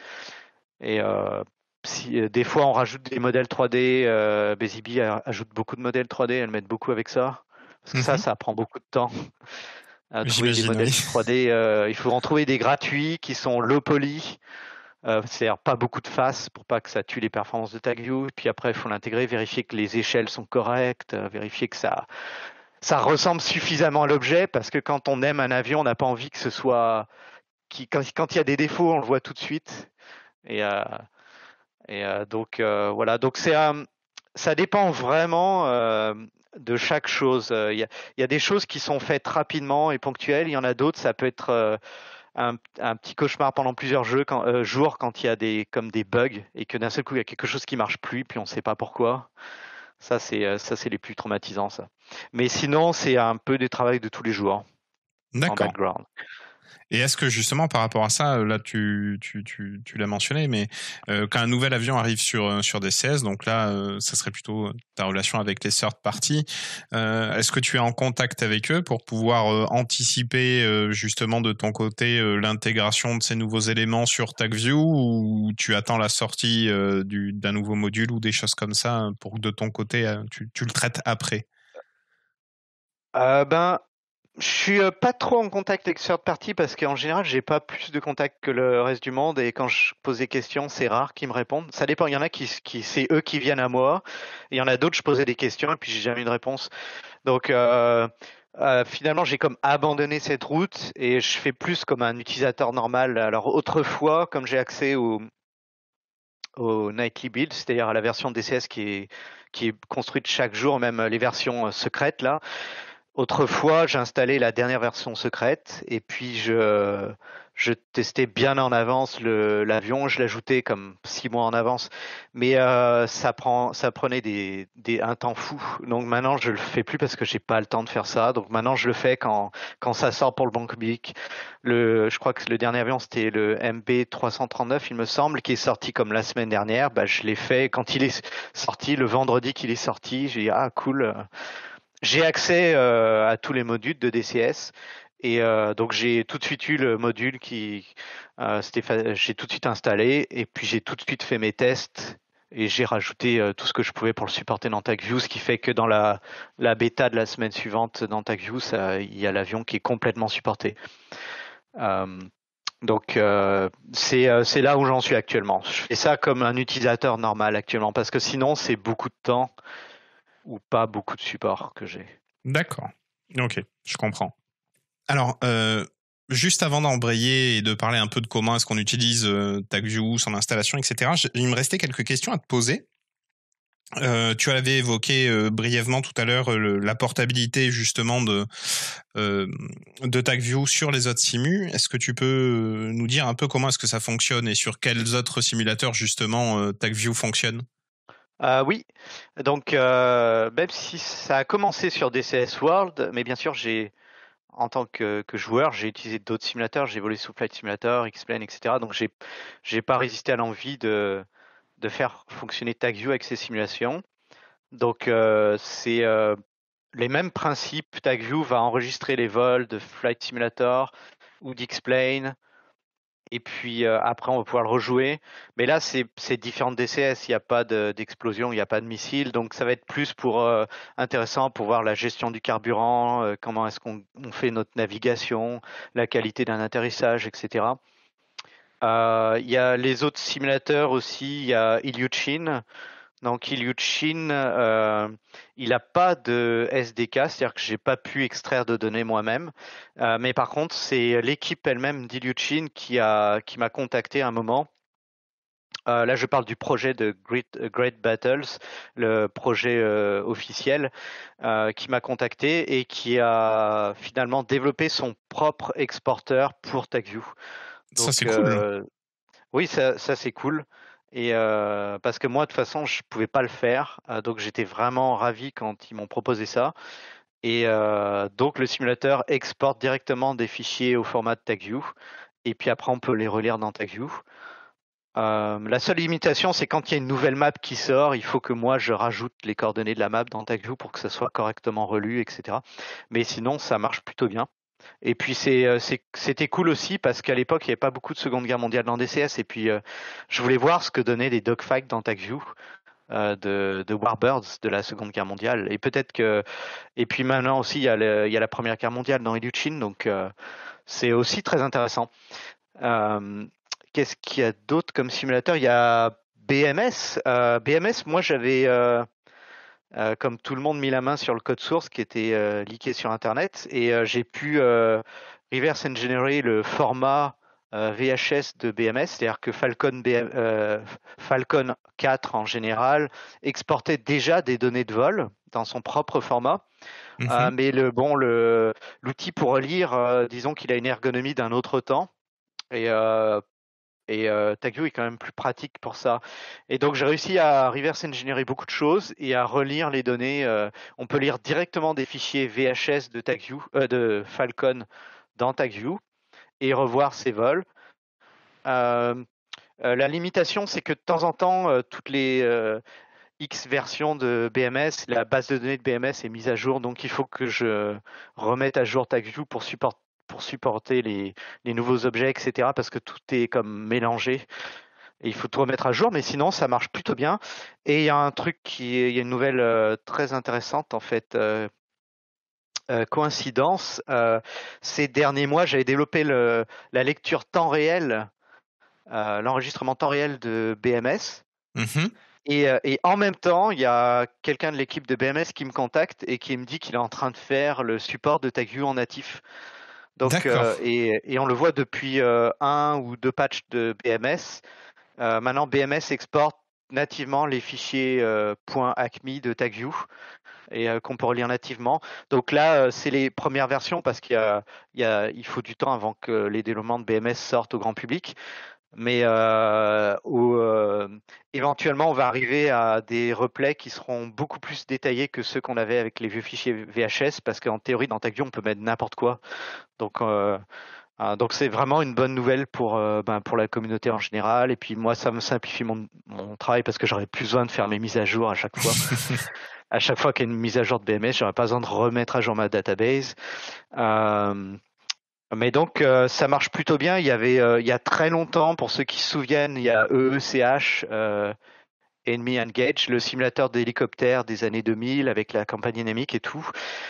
Et euh, si, euh, des fois, on rajoute des modèles trois D. Euh, BusyBee ajoute beaucoup de modèles trois D. Elles mettent beaucoup avec ça. Parce que ça, Mhm. ça prend beaucoup de temps à trouver des J'imagine, oui. modèles trois D. Euh, il faut en trouver des gratuits qui sont low poly. Euh, c'est-à-dire pas beaucoup de faces pour pas que ça tue les performances de TagView. Puis après, il faut l'intégrer, vérifier que les échelles sont correctes, euh, vérifier que ça, ça ressemble suffisamment à l'objet. Parce que quand on aime un avion, on n'a pas envie que ce soit. Qui, quand, quand il y a des défauts, on le voit tout de suite. Et, euh, et euh, donc euh, voilà, donc c'est un, ça dépend vraiment euh, de chaque chose. Il y, a, il y a des choses qui sont faites rapidement et ponctuelles. Il y en a d'autres, ça peut être euh, un, un petit cauchemar pendant plusieurs jeux, quand, euh, jours quand il y a des comme des bugs et que d'un seul coup il y a quelque chose qui marche plus, puis on ne sait pas pourquoi. Ça c'est euh, ça c'est les plus traumatisants ça. Mais sinon c'est un peu des travails de tous les jours en D'accord. background. Et est-ce que justement par rapport à ça, là tu, tu, tu, tu l'as mentionné, mais euh, quand un nouvel avion arrive sur, sur D C S, donc là euh, ça serait plutôt ta relation avec les third parties, euh, est-ce que tu es en contact avec eux pour pouvoir euh, anticiper euh, justement de ton côté euh, l'intégration de ces nouveaux éléments sur TagView, ou tu attends la sortie euh, du, d'un nouveau module ou des choses comme ça pour que de ton côté euh, tu, tu le traites après? Euh, ben, je suis euh, pas trop en contact avec third party parce qu'en général, j'ai pas plus de contact que le reste du monde et quand je pose des questions, c'est rare qu'ils me répondent. Ça dépend, il y en a qui, qui c'est eux qui viennent à moi, et il y en a d'autres, je posais des questions et puis j'ai jamais eu de réponse. Donc euh, euh, finalement, j'ai comme abandonné cette route et je fais plus comme un utilisateur normal. Alors autrefois, comme j'ai accès au, au nightly build, c'est-à-dire à la version D C S qui est, qui est construite chaque jour, même les versions euh, secrètes là. Autrefois, j'installais la dernière version secrète et puis je, je testais bien en avance le, l'avion. Je l'ajoutais comme six mois en avance, mais euh, ça prend, ça prenait des, des, un temps fou. Donc maintenant, je le fais plus parce que j'ai pas le temps de faire ça. Donc maintenant, je le fais quand, quand ça sort pour le grand public. Le, je crois que le dernier avion c'était le M B trois cent trente-neuf, il me semble, qui est sorti comme la semaine dernière. Bah, je l'ai fait quand il est sorti, le vendredi qu'il est sorti. J'ai dit ah cool. J'ai accès euh, à tous les modules de D C S et euh, donc j'ai tout de suite eu le module qui euh, c'était fa- j'ai tout de suite installé et puis j'ai tout de suite fait mes tests et j'ai rajouté euh, tout ce que je pouvais pour le supporter dans TagView, ce qui fait que dans la la bêta de la semaine suivante dans TagView, ça il y a l'avion qui est complètement supporté. Euh, donc euh, c'est euh, c'est là où j'en suis actuellement. Je fais ça comme un utilisateur normal actuellement parce que sinon c'est beaucoup de temps ou pas beaucoup de support que j'ai. D'accord. Ok, je comprends. Alors, euh, juste avant d'embrayer et de parler un peu de comment est-ce qu'on utilise euh, TagView, son installation, et cetera, je- il me restait quelques questions à te poser. Euh, tu avais évoqué euh, brièvement tout à l'heure euh, le- la portabilité justement de, euh, de TagView sur les autres simus. Est-ce que tu peux euh, nous dire un peu comment est-ce que ça fonctionne et sur quels autres simulateurs justement euh, TagView fonctionne? Euh, oui, donc euh, même si ça a commencé sur D C S World, mais bien sûr, j'ai, en tant que, que joueur, j'ai utilisé d'autres simulateurs, j'ai volé sous Flight Simulator, X-Plane, et cetera. Donc j'ai, j'ai pas résisté à l'envie de, de faire fonctionner TagView avec ces simulations. Donc euh, c'est euh, les mêmes principes. TagView va enregistrer les vols de Flight Simulator ou d'X-Plane. Et puis euh, après, on va pouvoir le rejouer. Mais là, c'est c'est différent de D C S. Il n'y a pas de- d'explosion, il n'y a pas de missile. Donc ça va être plus pour euh, intéressant pour voir la gestion du carburant, euh, comment est-ce qu'on on fait notre navigation, la qualité d'un atterrissage, et cetera. Euh, Il y a les autres simulateurs aussi. Il y a Ilyushin. Donc Ilyushin, euh, il n'a pas de S D K, c'est-à-dire que j'ai pas pu extraire de données moi-même. Euh, mais par contre, c'est l'équipe elle-même d'Ilyushin qui a qui m'a contacté à un moment. Euh, là, je parle du projet de Great, Great Battles, le projet euh, officiel, euh, qui m'a contacté et qui a finalement développé son propre exporteur pour TagView. Ça, c'est Donc, cool. euh, oui, ça, ça c'est cool. Et euh, parce que moi, de toute façon, je pouvais pas le faire. Euh, donc, j'étais vraiment ravi quand ils m'ont proposé ça. Et euh, donc, le simulateur exporte directement des fichiers au format de TagView. Et puis après, on peut les relire dans TagView. Euh, la seule limitation, c'est quand il y a une nouvelle map qui sort, il faut que moi je rajoute les coordonnées de la map dans TagView pour que ça soit correctement relu, et cetera. Mais sinon, ça marche plutôt bien. Et puis c'est, euh, c'est- c'était cool aussi parce qu'à l'époque, il n'y avait pas beaucoup de Seconde Guerre mondiale dans D C S. Et puis, euh, je voulais voir ce que donnaient les dogfights dans TagView euh, de, de Warbirds de la Seconde Guerre mondiale. Et peut-être que. Et puis maintenant aussi, il y a, le- il y a la Première Guerre mondiale dans Ilyushin. Donc, euh, c'est aussi très intéressant. Euh, Qu'est-ce qu'il y a d'autre comme simulateur? Il y a B M S. Euh, B M S, moi, j'avais. Euh, euh, comme tout le monde, mis la main sur le code source qui était euh, leaké sur Internet et euh, j'ai pu euh, reverse engineer le format euh, V H S de B M S, c'est-à-dire que Falcon, B M, euh, Falcon quatre en général exportait déjà des données de vol dans son propre format. Euh, Mhm. mais le bon, le l'outil pour relire, euh, disons qu'il a une ergonomie d'un autre temps et euh, et euh, TagView est quand même plus pratique pour ça. Et donc j'ai réussi à reverse engineer beaucoup de choses et à relire les données. Euh, on peut lire directement des fichiers V H S de TagView, euh, de Falcon dans TagView. et revoir ses vols. Euh, euh, la limitation, c'est que de temps en temps, euh, toutes les euh, X versions de B M S, la base de données de B M S est mise à jour, donc il faut que je remette à jour TagView pour, support, pour supporter les, les nouveaux objets, et cetera, parce que tout est comme mélangé. Et il faut tout remettre à jour, mais sinon ça marche plutôt bien. Et il y a un truc qui est, il y a une nouvelle euh, très intéressante en fait. Euh, euh, coïncidence, euh, ces derniers mois, j'avais développé le, la lecture temps réel, euh, l'enregistrement temps réel de B M S. Mhm. Et, euh, et en même temps, il y a quelqu'un de l'équipe de B M S qui me contacte et qui me dit qu'il est en train de faire le support de TagView en natif. Donc, D'accord. euh, et, et on le voit depuis euh, un ou deux patchs de B M S. Euh, maintenant, B M S exporte nativement les fichiers euh, .acme de TagView et euh, qu'on peut relire nativement. Donc là, euh, c'est les premières versions parce qu'il y a, il y a, il faut du temps avant que les développements de B M S sortent au grand public. Mais euh, où, euh, éventuellement, on va arriver à des replays qui seront beaucoup plus détaillés que ceux qu'on avait avec les vieux fichiers V H S, parce qu'en théorie, dans TagView, on peut mettre n'importe quoi. Donc, euh, euh, donc c'est vraiment une bonne nouvelle pour, euh, ben, pour la communauté en général. Et puis moi, ça me simplifie mon, mon travail parce que j'aurais plus besoin de faire mes mises à jour à chaque fois. À chaque fois qu'il y a une mise à jour de B M S, j'aurais pas besoin de remettre à jour ma database. Euh, mais donc euh, ça marche plutôt bien. Il y avait euh, il y a très longtemps, pour ceux qui se souviennent, il y a E E C H, euh, Enemy Engage, le simulateur d'hélicoptère des années deux mille avec la campagne dynamique et tout.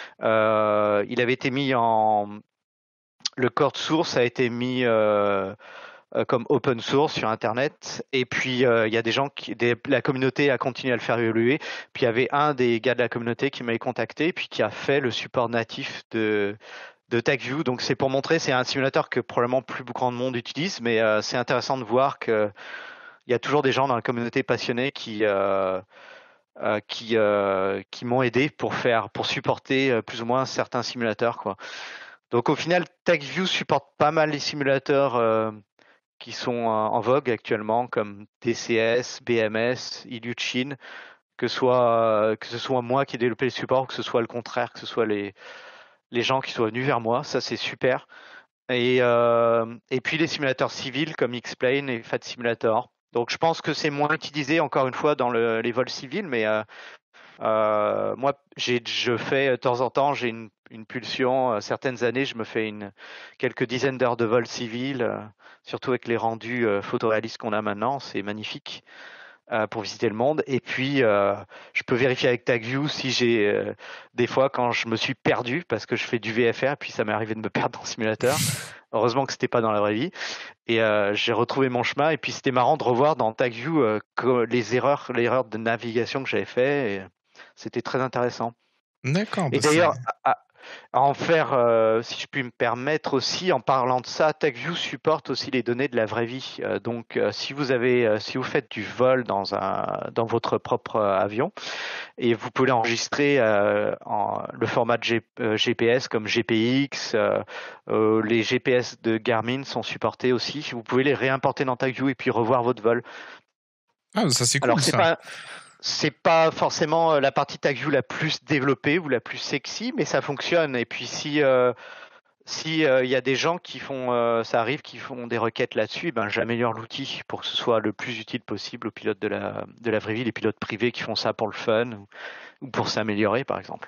Euh, il avait été mis en le code source a été mis euh, euh, comme open source sur Internet. Et puis euh, il y a des gens qui, des, la communauté a continué à le faire évoluer. Puis il y avait un des gars de la communauté qui m'avait contacté, puis qui a fait le support natif de de TagView. Donc c'est pour montrer, c'est un simulateur que probablement plus grand de monde utilise, mais euh, c'est intéressant de voir que il y a toujours des gens dans la communauté passionnés qui euh, euh, qui euh, qui m'ont aidé pour faire pour supporter euh, plus ou moins certains simulateurs quoi. Donc au final, TagView supporte pas mal les simulateurs euh, qui sont euh, en vogue actuellement, comme T C S, B M S, Ilyushin, que soit que ce soit moi qui ai développé le support, ou que ce soit le contraire, que ce soit les les gens qui sont venus vers moi, ça c'est super. Et, euh, et puis les simulateurs civils comme X-Plane et Fat Simulator. Donc je pense que c'est moins utilisé encore une fois dans le, les vols civils, mais euh, euh, moi j'ai, je fais de temps en temps, j'ai une, une pulsion. Euh, certaines années, je me fais une, quelques dizaines d'heures de vols civils, euh, surtout avec les rendus euh, photoréalistes qu'on a maintenant, c'est magnifique euh, pour visiter le monde. Et puis, euh, je peux vérifier avec TagView si j'ai euh, des fois quand je me suis perdu parce que je fais du V F R, puis ça m'est arrivé de me perdre dans le simulateur. Heureusement que c'était pas dans la vraie vie. Et euh, j'ai retrouvé mon chemin. Et puis c'était marrant de revoir dans TagView euh, que les erreurs, l'erreur de navigation que j'avais fait. Et c'était très intéressant. D'accord, Et bah c'est... d'ailleurs, à, à en faire, euh, si je puis me permettre aussi, en parlant de ça, TagView supporte aussi les données de la vraie vie. Euh, donc, euh, si vous avez, euh, si vous faites du vol dans un, dans votre propre euh, avion, et vous pouvez l'enregistrer euh, en le format de G, euh, G P S comme G P X, euh, euh, les G P S de Garmin sont supportés aussi. Vous pouvez les réimporter dans TagView et puis revoir votre vol. Ah, ça c'est cool Alors, c'est ça. pas c'est pas forcément la partie TagView la plus développée ou la plus sexy, mais ça fonctionne. Et puis si euh, si il euh, y a des gens qui font, euh, ça arrive, qui font des requêtes là-dessus, ben j'améliore l'outil pour que ce soit le plus utile possible aux pilotes de la de la vraie vie, les pilotes privés qui font ça pour le fun ou, ou pour s'améliorer par exemple.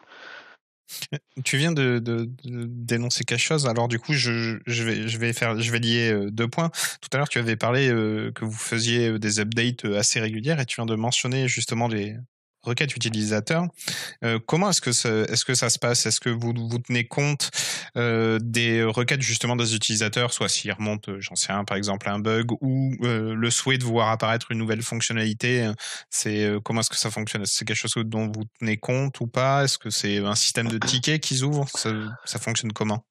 Tu viens de, de, de dénoncer quelque chose. Alors du coup, je, je vais je vais faire je vais lier euh, deux points. Tout à l'heure, tu avais parlé euh, que vous faisiez euh, des updates euh, assez régulières et tu viens de mentionner justement les requêtes utilisateurs. Euh, comment est-ce que ça, est-ce que ça se passe? Est-ce que vous vous tenez compte euh, des requêtes justement des utilisateurs, soit s'ils remontent, euh, j'en sais rien, par exemple un bug ou euh, le souhait de voir apparaître une nouvelle fonctionnalité? C'est euh, comment est-ce que ça fonctionne? Est-ce que c'est quelque chose dont vous tenez compte ou pas? Est-ce que c'est un système de tickets qu'ils ouvrent? Ça, ça fonctionne comment?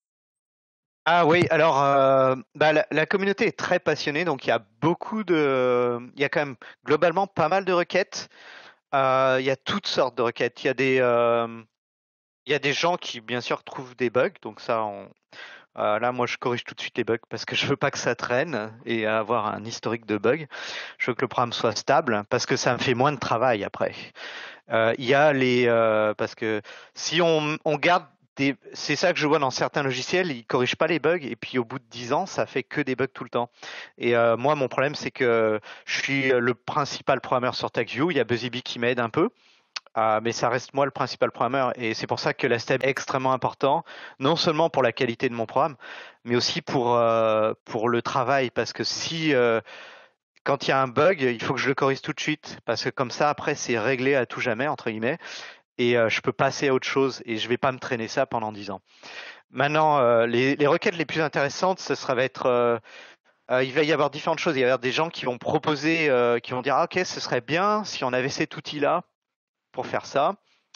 Ah oui, alors euh, bah, la, la communauté est très passionnée, donc il y a beaucoup de, il y a quand même globalement pas mal de requêtes. Euh, Il y a toutes sortes de requêtes. Il y a des, euh, il y a des gens qui bien sûr trouvent des bugs, donc ça, on, euh, là moi je corrige tout de suite les bugs parce que je veux pas que ça traîne et avoir un historique de bugs. Je veux que le programme soit stable parce que ça me fait moins de travail après. Euh, Il y a les, euh, parce que si on, on garde des... c'est ça que je vois dans certains logiciels, ils corrigent pas les bugs et puis au bout de dix ans, ça fait que des bugs tout le temps. Et euh, moi, mon problème, c'est que je suis le principal programmeur sur TagView. Il y a BuzzyBee qui m'aide un peu. Euh, mais ça reste moi le principal programmeur et c'est pour ça que la step est extrêmement important, non seulement pour la qualité de mon programme, mais aussi pour euh, pour le travail, parce que si euh, quand il y a un bug, il faut que je le corrige tout de suite, parce que comme ça après c'est réglé à tout jamais entre guillemets et euh, je peux passer à autre chose et je vais pas me traîner ça pendant dix ans. Maintenant, euh, les, les requêtes les plus intéressantes, ce sera va être euh, euh, il va y avoir différentes choses. Il va y avoir des gens qui vont proposer, euh, qui vont dire ah, ok, ce serait bien si on avait cet outil-là pour faire ça.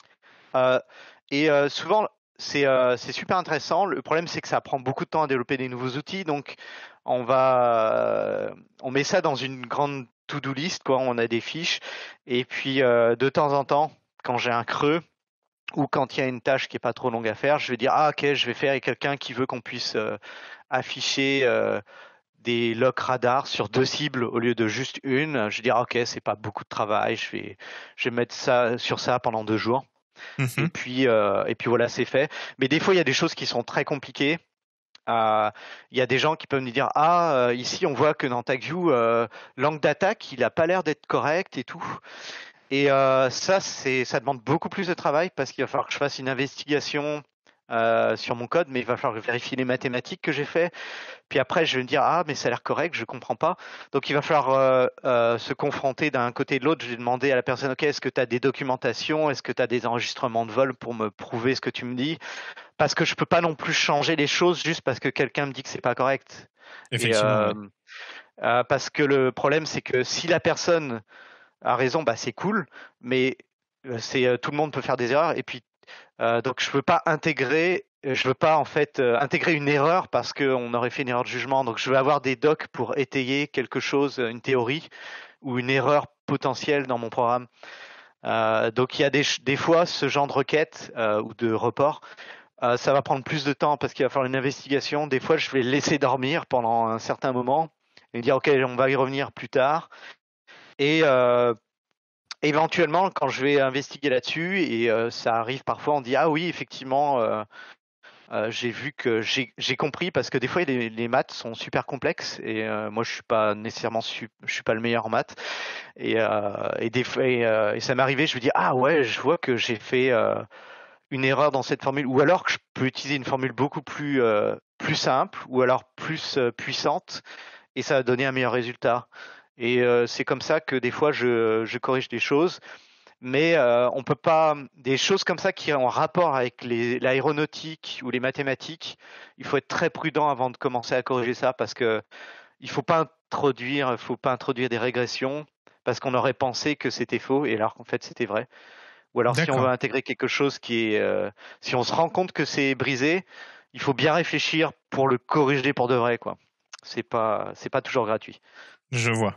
Euh, et euh, souvent, c'est euh, c'est super intéressant. Le problème, c'est que ça prend beaucoup de temps à développer des nouveaux outils. Donc, on va, euh, on met ça dans une grande to-do list, quoi. On a des fiches. Et puis, euh, de temps en temps, quand j'ai un creux ou quand il y a une tâche qui est pas trop longue à faire, je vais dire ah ok, je vais faire avec quelqu'un qui veut qu'on puisse euh, afficher euh, des locks radars sur deux cibles au lieu de juste une. Je vais dire ok, c'est pas beaucoup de travail. Je vais, je vais mettre ça sur ça pendant deux jours. Et Mhm. puis, euh, et puis voilà, c'est fait. Mais des fois, il y a des choses qui sont très compliquées. Euh, Il y a des gens qui peuvent me dire ah euh, ici on voit que dans TagView euh, l'angle d'attaque il a pas l'air d'être correct et tout. Et euh, ça c'est ça demande beaucoup plus de travail parce qu'il va falloir que je fasse une investigation euh, sur mon code, mais il va falloir vérifier les mathématiques que j'ai fait. Puis après, je vais me dire ah mais ça a l'air correct, je comprends pas. Donc il va falloir euh, euh, se confronter d'un côté et de l'autre. Je vais demander à la personne ok est-ce que tu as des documentations, est-ce que tu as des enregistrements de vol pour me prouver ce que tu me dis, parce que je peux pas non plus changer les choses juste parce que quelqu'un me dit que c'est pas correct. Et Effectivement, euh, oui. euh, parce que le problème c'est que si la personne a raison, bah c'est cool, mais euh, c'est euh, tout le monde peut faire des erreurs et puis euh, donc je veux pas intégrer, je veux pas en fait euh, intégrer une erreur parce qu'on aurait fait une erreur de jugement. Donc je veux avoir des docs pour étayer quelque chose, une théorie ou une erreur potentielle dans mon programme. Euh, donc il y a des, des fois ce genre de requête euh, ou de report, euh, ça va prendre plus de temps parce qu'il va falloir une investigation. Des fois je vais le laisser dormir pendant un certain moment et dire ok on va y revenir plus tard. Et euh, éventuellement quand je vais investiguer là-dessus et euh, ça arrive parfois on dit ah oui effectivement euh, Euh, j'ai vu que j'ai j'ai compris parce que des fois les, les maths sont super complexes et euh, moi je suis pas nécessairement su- je suis pas le meilleur en maths et euh, et des fois et, euh, et ça m'est arrivé je me dis ah ouais je vois que j'ai fait euh, une erreur dans cette formule ou alors que je peux utiliser une formule beaucoup plus euh, plus simple ou alors plus euh, puissante et ça va donner un meilleur résultat et euh, c'est comme ça que des fois je je corrige des choses mais euh, on peut pas des choses comme ça qui ont rapport avec les- l'aéronautique ou les mathématiques. Il faut être très prudent avant de commencer à corriger ça parce que il faut pas introduire, il faut pas introduire des régressions parce qu'on aurait pensé que c'était faux et alors qu'en fait c'était vrai. Ou alors si on veut D'accord. intégrer quelque chose qui est, euh, si on se rend compte que c'est brisé, il faut bien réfléchir pour le corriger pour de vrai quoi. C'est pas, c'est pas toujours gratuit. Je vois.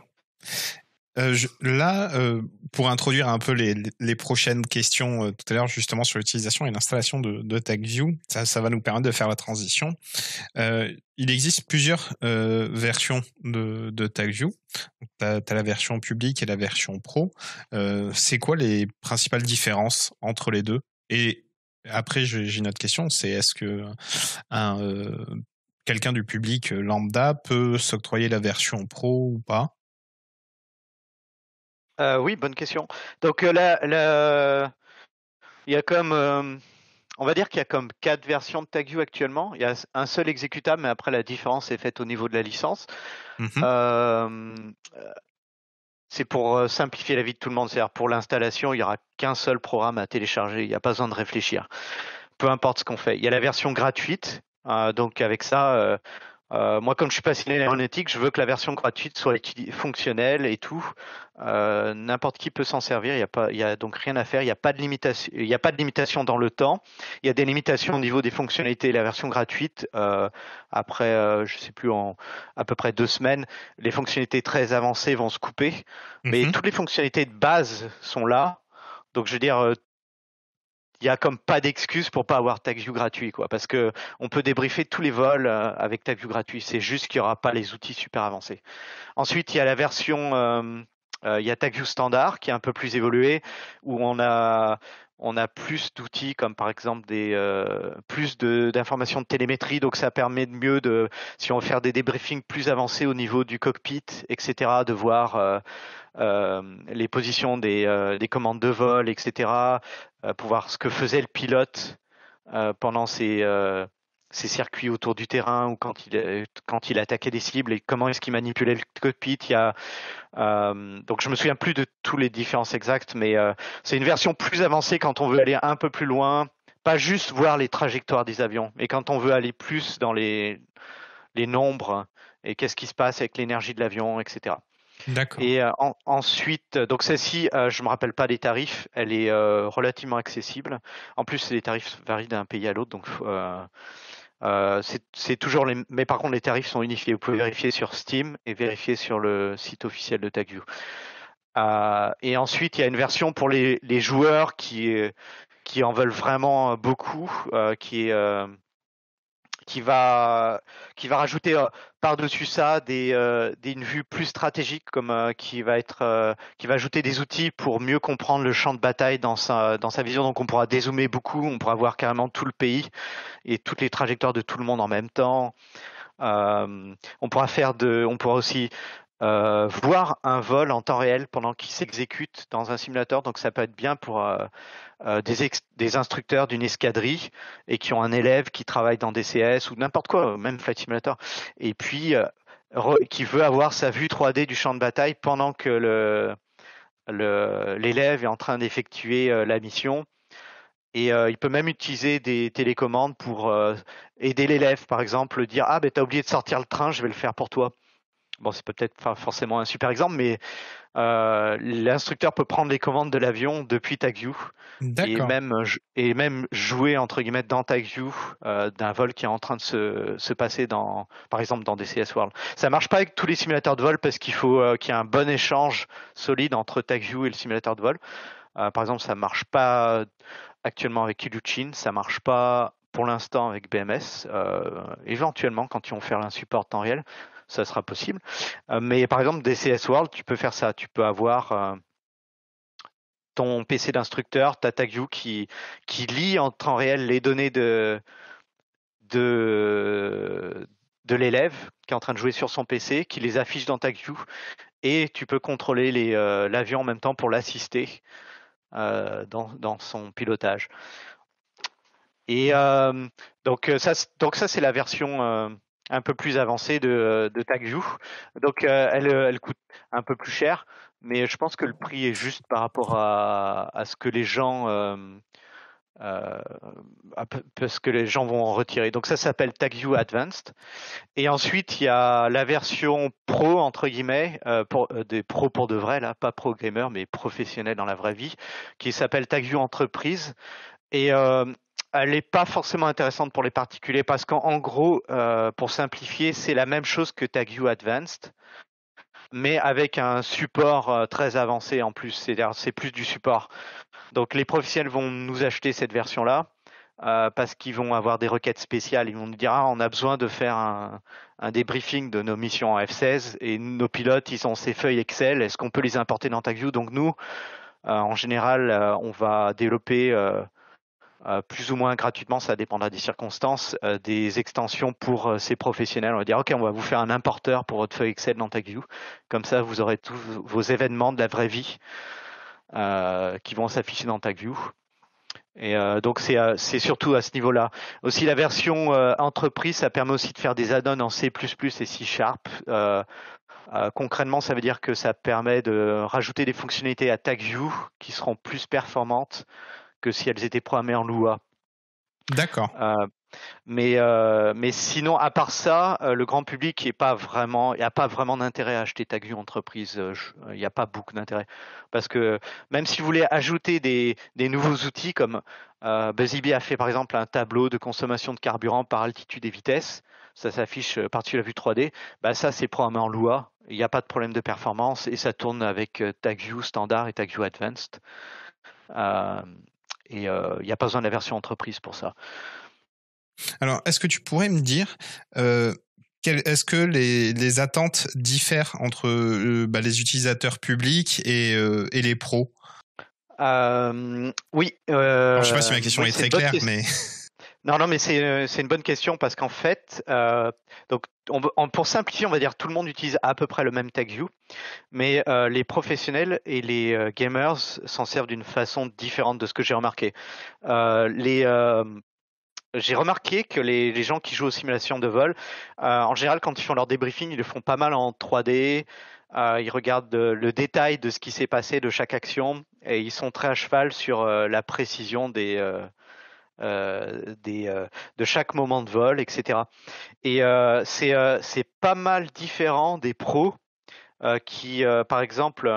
Euh, je- là, euh, pour introduire un peu les, les prochaines questions euh, tout à l'heure, justement sur l'utilisation et l'installation de, de TagView, ça, ça va nous permettre de faire la transition. Euh, il existe plusieurs euh, versions de, de TagView. Tu as la version publique et la version pro. Euh, c'est quoi les principales différences entre les deux? Et après, j'ai j'ai une autre question, c'est est-ce que un, euh, quelqu'un du public lambda peut s'octroyer la version pro ou pas? Euh, oui, bonne question. Donc euh, là, là, il y a comme euh, on va dire qu'il y a comme quatre versions de TagView actuellement. Il y a un seul exécutable, mais après la différence est faite au niveau de la licence. Mhm. Euh, c'est pour euh, simplifier la vie de tout le monde. C'est-à-dire pour l'installation, il n'y aura qu'un seul programme à télécharger. Il n'y a pas besoin de réfléchir. Peu importe ce qu'on fait. Il y a la version gratuite. Euh, donc avec ça, euh, euh, moi, comme je suis passionné d'aéronautique, je veux que la version gratuite soit uti- fonctionnelle et tout. Euh, n'importe qui peut s'en servir. Il y a pas, il y a donc rien à faire. Il n'y a pas de limitation. Il y a pas de limitation dans le temps. Il y a des limitations au niveau des fonctionnalités. La version gratuite, euh, après, euh, je sais plus en à peu près deux semaines, les fonctionnalités très avancées vont se couper. Mais Mhm. toutes les fonctionnalités de base sont là. Donc, je veux dire, euh, il y a comme pas d'excuse pour pas avoir TagView gratuit, quoi, parce que on peut débriefer tous les vols euh, avec TagView gratuit. C'est juste qu'il y aura pas les outils super avancés. Ensuite, il y a la version, euh, euh, il y a TagView standard qui est un peu plus évoluée, où on a on a plus d'outils comme par exemple des euh, plus de, d'informations de télémétrie, donc ça permet de mieux de, si on veut faire des débriefings plus avancés au niveau du cockpit, et cetera, de voir euh, euh, les positions des, euh, des commandes de vol, et cetera, euh, pour voir ce que faisait le pilote euh, pendant ces, euh, ces circuits autour du terrain ou quand il, euh, quand il attaquait des cibles et comment est-ce qu'il manipulait le cockpit. Il y a euh, donc je me souviens plus de tous les différences exactes, mais euh, c'est une version plus avancée quand on veut aller un peu plus loin, pas juste voir les trajectoires des avions, mais quand on veut aller plus dans les, les nombres et qu'est-ce qui se passe avec l'énergie de l'avion, et cetera. D'accord. Et euh, en, ensuite, donc celle-ci, euh, je me rappelle pas des tarifs, elle est euh, relativement accessible. En plus, les tarifs varient d'un pays à l'autre, donc euh, euh, c'est c'est toujours les, mais par contre les tarifs sont unifiés. Vous pouvez vérifier sur Steam et vérifier sur le site officiel de TagView. Euh, et ensuite, il y a une version pour les, les joueurs qui, qui en veulent vraiment beaucoup, euh, qui est euh, qui va qui va rajouter euh, par-dessus ça des, euh, des une vue plus stratégique, comme euh, qui va être euh, qui va ajouter des outils pour mieux comprendre le champ de bataille dans sa dans sa vision. Donc on pourra dézoomer beaucoup, on pourra voir carrément tout le pays et toutes les trajectoires de tout le monde en même temps. Euh, on pourra faire de, on pourra aussi euh, voir un vol en temps réel pendant qu'il s'exécute dans un simulateur. Donc ça peut être bien pour euh, euh, des, ex- des instructeurs d'une escadrille et qui ont un élève qui travaille dans D C S ou n'importe quoi, même Flight Simulator, et puis euh, re- qui veut avoir sa vue trois D du champ de bataille pendant que le le- l'élève est en train d'effectuer euh, la mission. Et euh, il peut même utiliser des télécommandes pour euh, aider l'élève, par exemple, dire ah ben t'as oublié de sortir le train, je vais le faire pour toi. Bon, c'est peut-être pas forcément un super exemple, mais euh, l'instructeur peut prendre les commandes de l'avion depuis TagView et D'accord. même et même jouer entre guillemets dans TagView euh, d'un vol qui est en train de se, se passer dans, par exemple, dans D C S World. Ça marche pas avec tous les simulateurs de vol parce qu'il faut euh, qu'il y ait un bon échange solide entre TagView et le simulateur de vol. Euh, par exemple, ça marche pas actuellement avec Iluchin, ça marche pas pour l'instant avec B M S. Euh, éventuellement, quand ils vont faire un support temps réel, ça sera possible. Euh, mais par exemple, D C S World, tu peux faire ça. Tu peux avoir euh, ton P C d'instructeur, ta TagView qui, qui lit en temps réel les données de, de, de l'élève qui est en train de jouer sur son P C, qui les affiche dans TagView, et tu peux contrôler les, euh, l'avion en même temps pour l'assister euh, dans, dans son pilotage. Et euh, donc ça, donc ça c'est la version euh, un peu plus avancée de, de TagView. Donc euh, elle, elle coûte un peu plus cher, mais je pense que le prix est juste par rapport à, à ce que les gens euh, euh, parce que les gens vont en retirer. Donc ça s'appelle TagView Advanced. Et ensuite il y a la version pro entre guillemets, euh, pour, euh, des pros pour de vrai là, pas pro gamer mais professionnel dans la vraie vie, qui s'appelle TagView Entreprise. Et euh, elle n'est pas forcément intéressante pour les particuliers parce qu'en gros, euh, pour simplifier, c'est la même chose que TagView Advanced, mais avec un support euh, très avancé en plus. C'est-à-dire, c'est plus du support. Donc, les professionnels vont nous acheter cette version-là euh, parce qu'ils vont avoir des requêtes spéciales. Ils vont nous dire, ah, on a besoin de faire un, un débriefing de nos missions en F seize et nos pilotes, ils ont ces feuilles Excel. Est-ce qu'on peut les importer dans TagView? Donc, nous, euh, en général, euh, on va développer euh, Euh, plus ou moins gratuitement, ça dépendra des circonstances, euh, des extensions pour euh, ces professionnels. On va dire, OK, on va vous faire un importeur pour votre feuille Excel dans TagView. Comme ça, vous aurez tous vos événements de la vraie vie euh, qui vont s'afficher dans TagView. Et euh, donc, c'est, euh, c'est surtout à ce niveau-là. Aussi, la version euh, entreprise, ça permet aussi de faire des add-ons en C plus plus et C Sharp. Euh, euh, concrètement, ça veut dire que ça permet de rajouter des fonctionnalités à TagView qui seront plus performantes que si elles étaient programmées en Lua. D'accord. Euh, mais, euh, mais sinon, à part ça, euh, le grand public n'a pas vraiment, il y a pas vraiment d'intérêt à acheter TagView Entreprise. Euh, je- Il n'y a pas beaucoup d'intérêt. Parce que même si vous voulez ajouter des, des nouveaux outils, comme euh, BuzzyBee a fait par exemple un tableau de consommation de carburant par altitude et vitesse, ça s'affiche euh, par-dessus la vue trois D, bah ça c'est programmé en Lua. Il n'y a pas de problème de performance et ça tourne avec euh, TagView standard et TagView Advanced. Euh, et euh, il n'y a pas besoin de la version entreprise pour ça. Alors, est-ce que tu pourrais me dire, euh, quel, est-ce que les, les attentes diffèrent entre euh, bah, les utilisateurs publics et, euh, et les pros? Euh, oui. Alors, je sais pas si Euh, ma question oui, est c'est très une bonne claire, question. mais Non, non, mais c'est euh, c'est une bonne question parce qu'en fait, euh, donc on, on- pour simplifier, on va dire tout le monde utilise à peu près le même TagView, mais euh, les professionnels et les euh, gamers s'en servent d'une façon différente de ce que j'ai remarqué. Euh, les euh, J'ai remarqué que les, les gens qui jouent aux simulations de vol, euh, en général, quand ils font leur débriefing, ils le font pas mal en trois D. Euh, ils regardent euh, le détail de ce qui s'est passé de chaque action et ils sont très à cheval sur euh, la précision des, euh, euh, des, euh, de chaque moment de vol, et cetera. Et euh, c'est euh, c'est pas mal différent des pros euh, qui, euh, par exemple,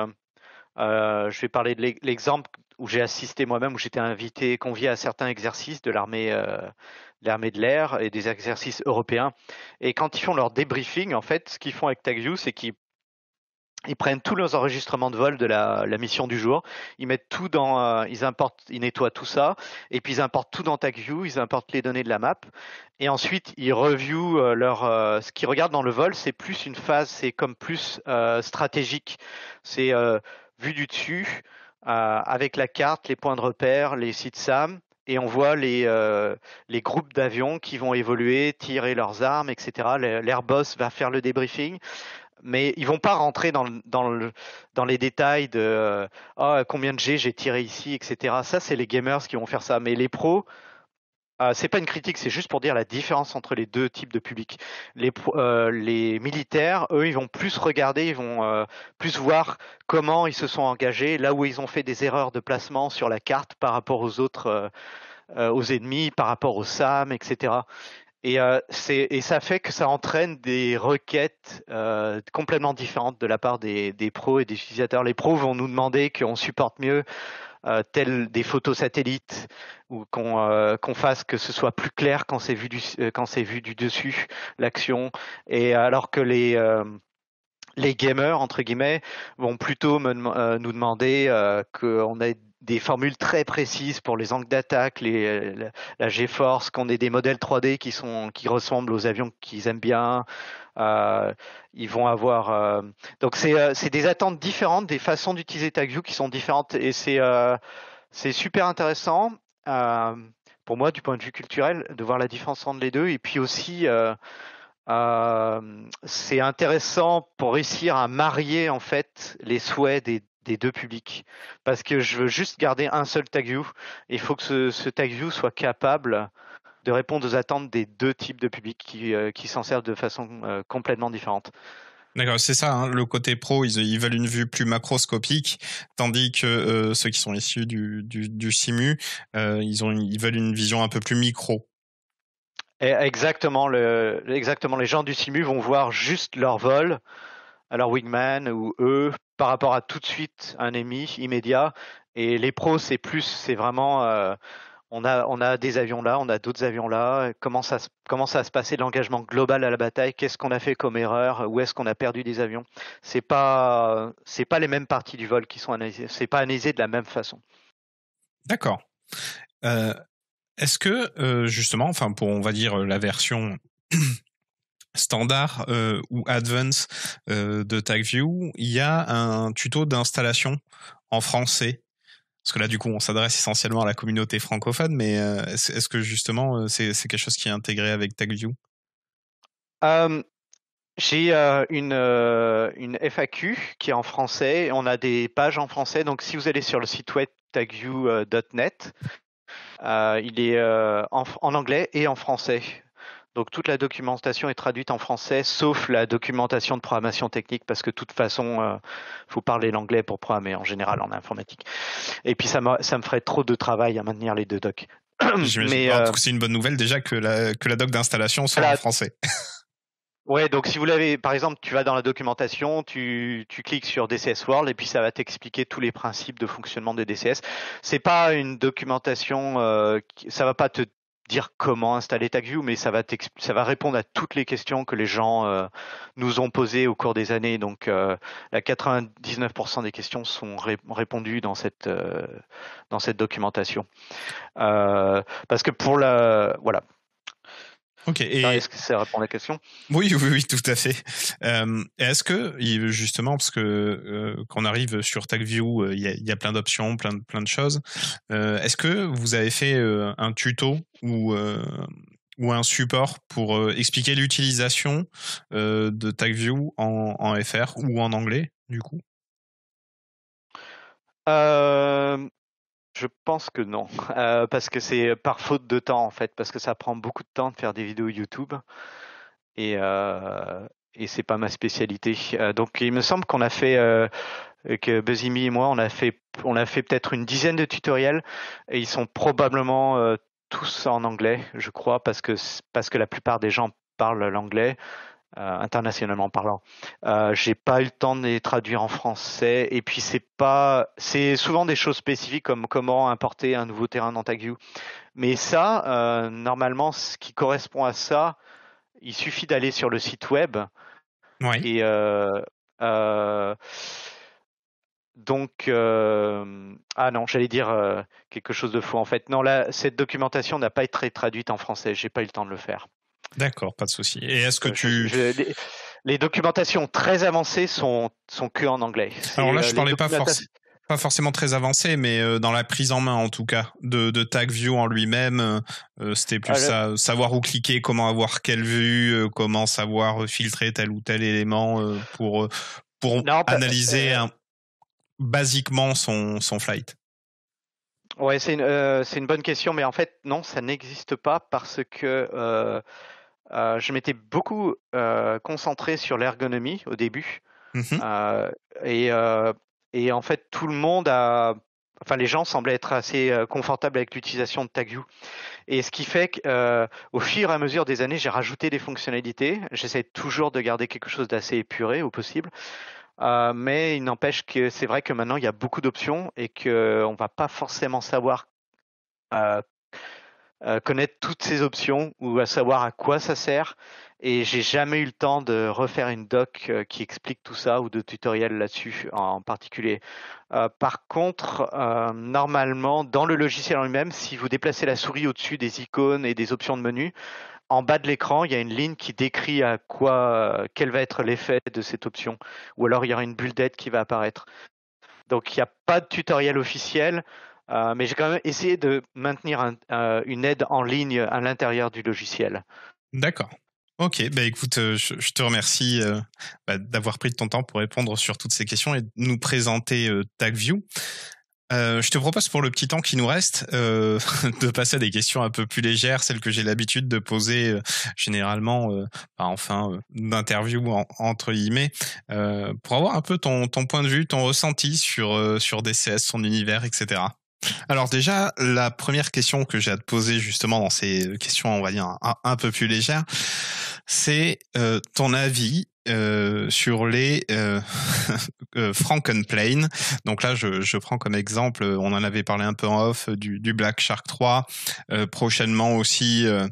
euh, je vais parler de l'exemple où j'ai assisté moi-même, où j'étais invité, convié à certains exercices de l'armée euh, de l'armée de l'air et des exercices européens. Et quand ils font leur débriefing, en fait, ce qu'ils font avec TagView, c'est qu'ils ils prennent tous leurs enregistrements de vol de la, la mission du jour, ils mettent tout dans, euh, ils importent, ils nettoient tout ça, et puis ils importent tout dans TagView, ils importent les données de la map, et ensuite ils reviewent euh, leur, euh, ce qu'ils regardent dans le vol, c'est plus une phase, c'est comme plus euh, stratégique, c'est euh, vu du dessus, euh, avec la carte, les points de repère, les sites S A M, et on voit les, euh, les groupes d'avions qui vont évoluer, tirer leurs armes, et cetera. L'Airbus va faire le débriefing, mais ils vont pas rentrer dans, le, dans, le, dans les détails de euh, oh, combien de G j'ai tiré ici, et cetera. Ça, c'est les gamers qui vont faire ça. Mais les pros, euh, c'est pas une critique, c'est juste pour dire la différence entre les deux types de publics. Les, euh, les militaires, eux, ils vont plus regarder, ils vont euh, plus voir comment ils se sont engagés, là où ils ont fait des erreurs de placement sur la carte par rapport aux autres, euh, euh, aux ennemis, par rapport au S A M, et cetera. Et, euh, c'est, et ça fait que ça entraîne des requêtes euh, complètement différentes de la part des, des pros et des utilisateurs. Les pros vont nous demander qu'on supporte mieux euh, telles des photos satellites ou qu'on euh, qu'on fasse que ce soit plus clair quand c'est vu du euh, quand c'est vu du dessus l'action. Et alors que les euh, les gamers entre guillemets vont plutôt me, euh, nous demander euh, qu'on ait des formules très précises pour les angles d'attaque, les, la, la GeForce, qu'on ait des modèles trois D qui sont qui ressemblent aux avions qu'ils aiment bien. Euh, ils vont avoir euh, donc c'est euh, c'est des attentes différentes, des façons d'utiliser TagView qui sont différentes et c'est euh, c'est super intéressant euh, pour moi du point de vue culturel de voir la différence entre les deux et puis aussi euh, euh, c'est intéressant pour réussir à marier en fait les souhaits des, des deux publics. Parce que je veux juste garder un seul tag view. Il faut que ce, ce tag view soit capable de répondre aux attentes des deux types de publics qui, euh, qui s'en servent de façon euh, complètement différente. D'accord, c'est ça, hein, le côté pro, ils, ils veulent une vue plus macroscopique, tandis que euh, ceux qui sont issus du, du, du simu, euh, ils, ont, ils veulent une vision un peu plus micro. Et exactement, le, exactement, les gens du simu vont voir juste leur vol, leur wingman ou eux, par rapport à tout de suite un ennemi immédiat. Et les pros, c'est plus, c'est vraiment... Euh, On a, on a des avions là, on a d'autres avions là. Comment ça, comment ça va se passer l'engagement global à la bataille? Qu'est-ce qu'on a fait comme erreur? Où est-ce qu'on a perdu des avions? C'est pas, c'est pas les mêmes parties du vol qui sont analysées. C'est pas analysé de la même façon. D'accord. Euh, est-ce que euh, justement, enfin pour on va dire la version standard euh, ou advance euh, de TagView, il y a un tuto d'installation en français. Parce que là, du coup, on s'adresse essentiellement à la communauté francophone, mais euh, est-ce, est-ce que justement, euh, c'est, c'est quelque chose qui est intégré avec TagView? Euh, j'ai euh, une, euh, une F A Q qui est en français. On a des pages en français. Donc, si vous allez sur le site web tagview point net, euh, il est euh, en, en anglais et en français. Donc toute la documentation est traduite en français, sauf la documentation de programmation technique, parce que de toute façon, il euh, faut parler l'anglais pour programmer en général en informatique. Et puis ça, ça me ferait trop de travail à maintenir les deux docs. J'imagine. Mais En euh, tout cas, c'est une bonne nouvelle déjà que la, que la doc d'installation soit voilà. en français. Ouais, donc si vous l'avez, par exemple, tu vas dans la documentation, tu, tu cliques sur D C S World et puis ça va t'expliquer tous les principes de fonctionnement de D C S. C'est pas une documentation, euh, qui, ça va pas te dire comment installer TagView, mais ça va, ça va répondre à toutes les questions que les gens euh, nous ont posées au cours des années. Donc, euh, la quatre-vingt-dix-neuf pour cent des questions sont ré répondues dans cette, euh, dans cette documentation. Euh, parce que pour la, voilà. Ok. Et Alors, est-ce que ça répond à la question? oui, oui, oui, tout à fait. Euh, est-ce que justement, parce que euh, quand on arrive sur TagView, il y, a, y a plein d'options, plein de plein de choses. Euh, est-ce que vous avez fait euh, un tuto ou euh, ou un support pour euh, expliquer l'utilisation euh, de TagView en, en F R ou en anglais, du coup? Euh, je pense que non, euh, parce que c'est par faute de temps en fait, parce que ça prend beaucoup de temps de faire des vidéos YouTube et euh, et c'est pas ma spécialité. Euh, donc il me semble qu'on a fait euh, que Buzzimi et moi, on a fait on a fait peut-être une dizaine de tutoriels et ils sont probablement euh, tous en anglais, je crois, parce que parce que la plupart des gens parlent l'anglais. Euh, internationalement parlant. Euh, j'ai pas eu le temps de les traduire en français et puis c'est pas, c'est souvent des choses spécifiques comme comment importer un nouveau terrain dans TagView. Mais ça, euh, normalement, ce qui correspond à ça, il suffit d'aller sur le site web Oui. et euh, euh, donc euh, ah non, j'allais dire euh, quelque chose de faux en fait. Non, là, cette documentation n'a pas été traduite en français. J'ai pas eu le temps de le faire. D'accord, pas de souci. Et est-ce que Euh, je- tu... je- les, les documentations très avancées sont, sont que en anglais. Alors C'est là, euh, je les parlais pas documentations. forcément pas forcément très avancé, mais euh, dans la prise en main en tout cas de, de TagView en lui-même, euh, euh, c'était plus Euh, ça, savoir où cliquer, comment avoir quelle vue, euh, comment savoir filtrer tel ou tel élément euh, pour pour non, pas- analyser euh, un, basiquement son son flight. ouais, c'est une, euh, c'est une bonne question, mais en fait, non, ça n'existe pas parce que euh, euh, je m'étais beaucoup euh, concentré sur l'ergonomie au début. Mhm. Euh, et, euh, et en fait, tout le monde a. Enfin, les gens semblaient être assez euh, confortables avec l'utilisation de TagView. Et ce qui fait qu'au euh, fur et à mesure des années, j'ai rajouté des fonctionnalités. J'essaie toujours de garder quelque chose d'assez épuré au possible. Euh, mais il n'empêche que c'est vrai que maintenant, il y a beaucoup d'options et qu'on ne va pas forcément savoir euh, euh, connaître toutes ces options ou à savoir à quoi ça sert. Et j'ai jamais eu le temps de refaire une doc euh, qui explique tout ça ou de tutoriel là-dessus en particulier. Euh, par contre, euh, normalement, dans le logiciel en lui-même, si vous déplacez la souris au-dessus des icônes et des options de menu, en bas de l'écran, il y a une ligne qui décrit à quoi, euh, quel va être l'effet de cette option. Ou alors il y aura une bulle d'aide qui va apparaître. Donc il n'y a pas de tutoriel officiel, euh, mais j'ai quand même essayé de maintenir un, euh, une aide en ligne à l'intérieur du logiciel. D'accord. Ok, bah écoute, euh, je, je te remercie euh, bah, d'avoir pris de ton temps pour répondre sur toutes ces questions et de nous présenter euh, TagView. Euh, je te propose pour le petit temps qui nous reste euh, de passer à des questions un peu plus légères, celles que j'ai l'habitude de poser euh, généralement euh, bah, en fin euh, d'interview en, entre guillemets, euh, pour avoir un peu ton, ton point de vue, ton ressenti sur euh, sur D C S, son univers, et cetera. Alors déjà, la première question que j'ai à te poser justement dans ces questions, on va dire un, un peu plus légères, c'est euh, ton avis euh, sur les euh, euh, Frankenplane. Donc là, je, je prends comme exemple, on en avait parlé un peu en off, du, du Black Shark trois, euh, prochainement aussi euh,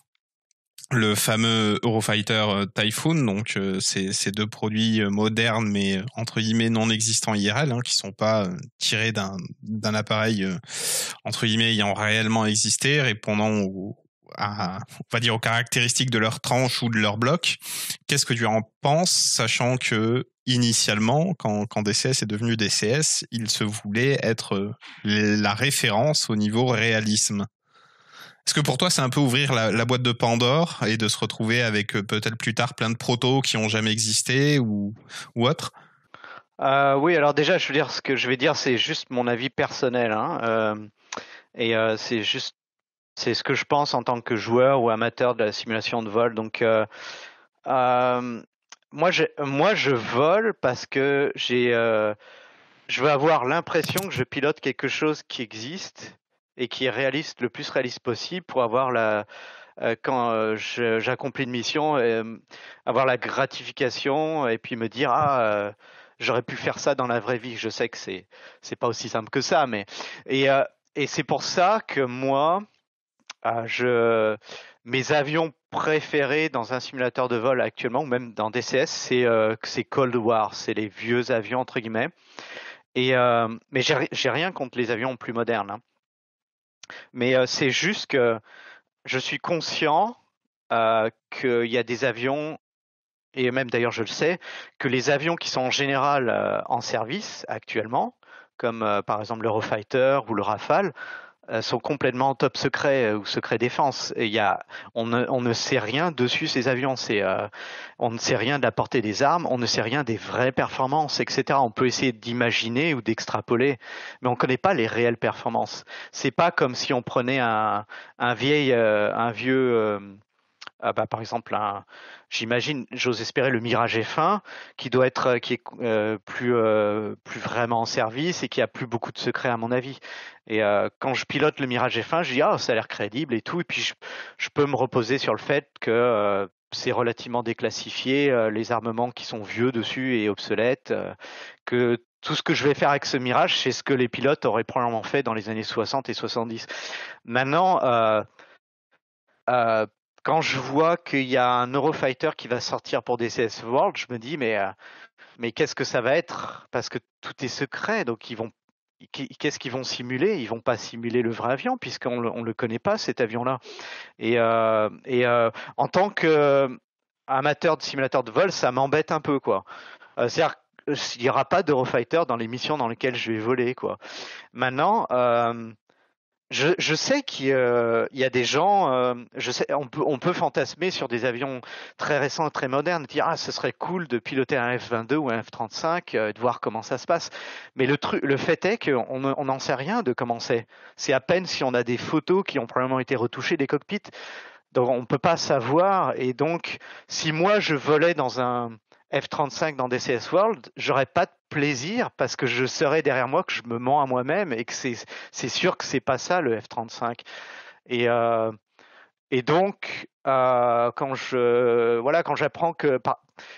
le fameux Eurofighter euh, Typhoon. Donc euh, c'est ces deux produits euh, modernes mais euh, entre guillemets non existants I R L, hein, qui sont pas euh, tirés d'un d'un appareil euh, entre guillemets ayant réellement existé, répondant au, à, on va dire aux caractéristiques de leur tranche ou de leur bloc. Qu'est-ce que tu en penses, sachant que initialement, quand, quand D C S est devenu D C S, il se voulait être la référence au niveau réalisme. Est-ce que pour toi, c'est un peu ouvrir la, la boîte de Pandore et de se retrouver avec euh, peut-être plus tard plein de protos qui ont jamais existé ou, ou autre? Euh, oui, alors déjà, je veux dire, ce que je vais dire, c'est juste mon avis personnel, hein, euh, et euh, c'est juste, c'est ce que je pense en tant que joueur ou amateur de la simulation de vol. Donc, euh, euh, moi, je, moi, je vole parce que j'ai, euh, je veux avoir l'impression que je pilote quelque chose qui existe et qui est réaliste, le plus réaliste possible pour avoir la, euh, quand euh, je- j'accomplis une mission, euh, avoir la gratification et puis me dire ah euh, j'aurais pu faire ça dans la vraie vie. Je sais que c'est c'est pas aussi simple que ça, mais et euh, et c'est pour ça que moi, euh, je mes avions préférés dans un simulateur de vol actuellement ou même dans D C S, c'est euh, c'est Cold War, c'est les vieux avions entre guillemets. Et euh, mais j'ai ri- j'ai rien contre les avions plus modernes, hein. Mais euh, c'est juste que je suis conscient euh, qu'il y a des avions, et même d'ailleurs je le sais, que les avions qui sont en général euh, en service actuellement, comme euh, par exemple l'Eurofighter ou le Rafale, euh, sont complètement top secret euh, ou secret défense. Et il y a, on ne, on ne sait rien dessus ces avions. C'est, euh, on ne sait rien de la portée des armes, on ne sait rien des vraies performances, et cetera. On peut essayer d'imaginer ou d'extrapoler, mais on ne connaît pas les réelles performances. C'est pas comme si on prenait un, un vieil, euh, un vieux. Euh, ah bah, par exemple, un, j'imagine, j'ose espérer le Mirage F un qui doit être, qui est euh, plus, euh, plus vraiment en service et qui a plus beaucoup de secrets à mon avis. Et euh, quand je pilote le Mirage F un, je dis ah ça a l'air crédible et tout, et puis je, je peux me reposer sur le fait que euh, c'est relativement déclassifié, euh, les armements qui sont vieux dessus et obsolètes, euh, que tout ce que je vais faire avec ce Mirage, c'est ce que les pilotes auraient probablement fait dans les années soixante et soixante-dix. Maintenant, euh, euh, quand je vois qu'il y a un Eurofighter qui va sortir pour D C S World, je me dis mais euh, mais qu'est-ce que ça va être? Parce que tout est secret, donc ils vont qu'est-ce qu'ils vont simuler? Ils vont pas simuler le vrai avion puisqu'on le, on le connaît pas cet avion-là. Et euh, et euh, en tant que amateur de simulateur de vol, ça m'embête un peu quoi. Euh, c'est-à-dire qu'il n'y aura pas d'Eurofighter dans les missions dans lesquelles je vais voler quoi. Maintenant. Euh, Je, je sais qu'il euh, y a des gens, euh, je sais, on peut, on peut fantasmer sur des avions très récents, très modernes, dire ah ce serait cool de piloter un F vingt-deux ou un F trente-cinq, euh, de voir comment ça se passe. Mais le truc, le fait est qu'on on n'en sait rien de comment c'est. C'est à peine si on a des photos qui ont probablement été retouchées des cockpits, donc on peut pas savoir. Et donc si moi je volais dans un F trente-cinq dans D C S World, j'aurais pas de plaisir parce que je saurais derrière moi que je me mens à moi-même et que c'est c'est sûr que c'est pas ça le F trente-cinq. Et euh, et donc euh, quand je voilà quand j'apprends que par,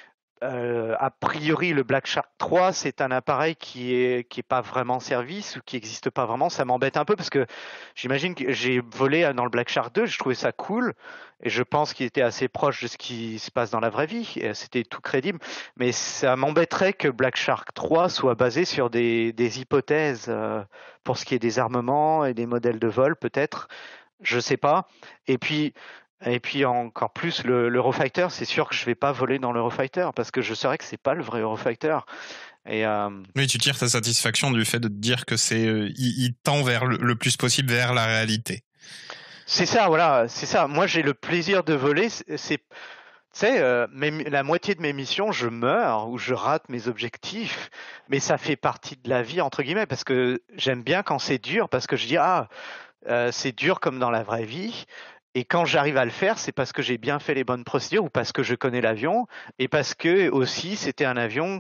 euh, a priori, le Black Shark trois, c'est un appareil qui est qui est pas vraiment en service ou qui n'existe pas vraiment. Ça m'embête un peu parce que j'imagine que j'ai volé dans le Black Shark deux, je trouvais ça cool et je pense qu'il était assez proche de ce qui se passe dans la vraie vie. C'était tout crédible, mais ça m'embêterait que Black Shark trois soit basé sur des, des hypothèses euh, pour ce qui est des armements et des modèles de vol, peut-être. Je sais pas. Et puis et puis encore plus le l'Eurofighter, c'est sûr que je vais pas voler dans l'Eurofighter parce que je saurais que c'est pas le vrai Eurofighter. Et euh... oui, tu tires ta satisfaction du fait de te dire que c'est euh, il, il tend vers le, le plus possible vers la réalité. C'est ça, voilà, c'est ça. Moi, j'ai le plaisir de voler. C'est, tu sais, euh, la moitié de mes missions, je meurs ou je rate mes objectifs, mais ça fait partie de la vie entre guillemets parce que j'aime bien quand c'est dur parce que je dis ah, euh, c'est dur comme dans la vraie vie. Et quand j'arrive à le faire, c'est parce que j'ai bien fait les bonnes procédures ou parce que je connais l'avion et parce que aussi c'était un avion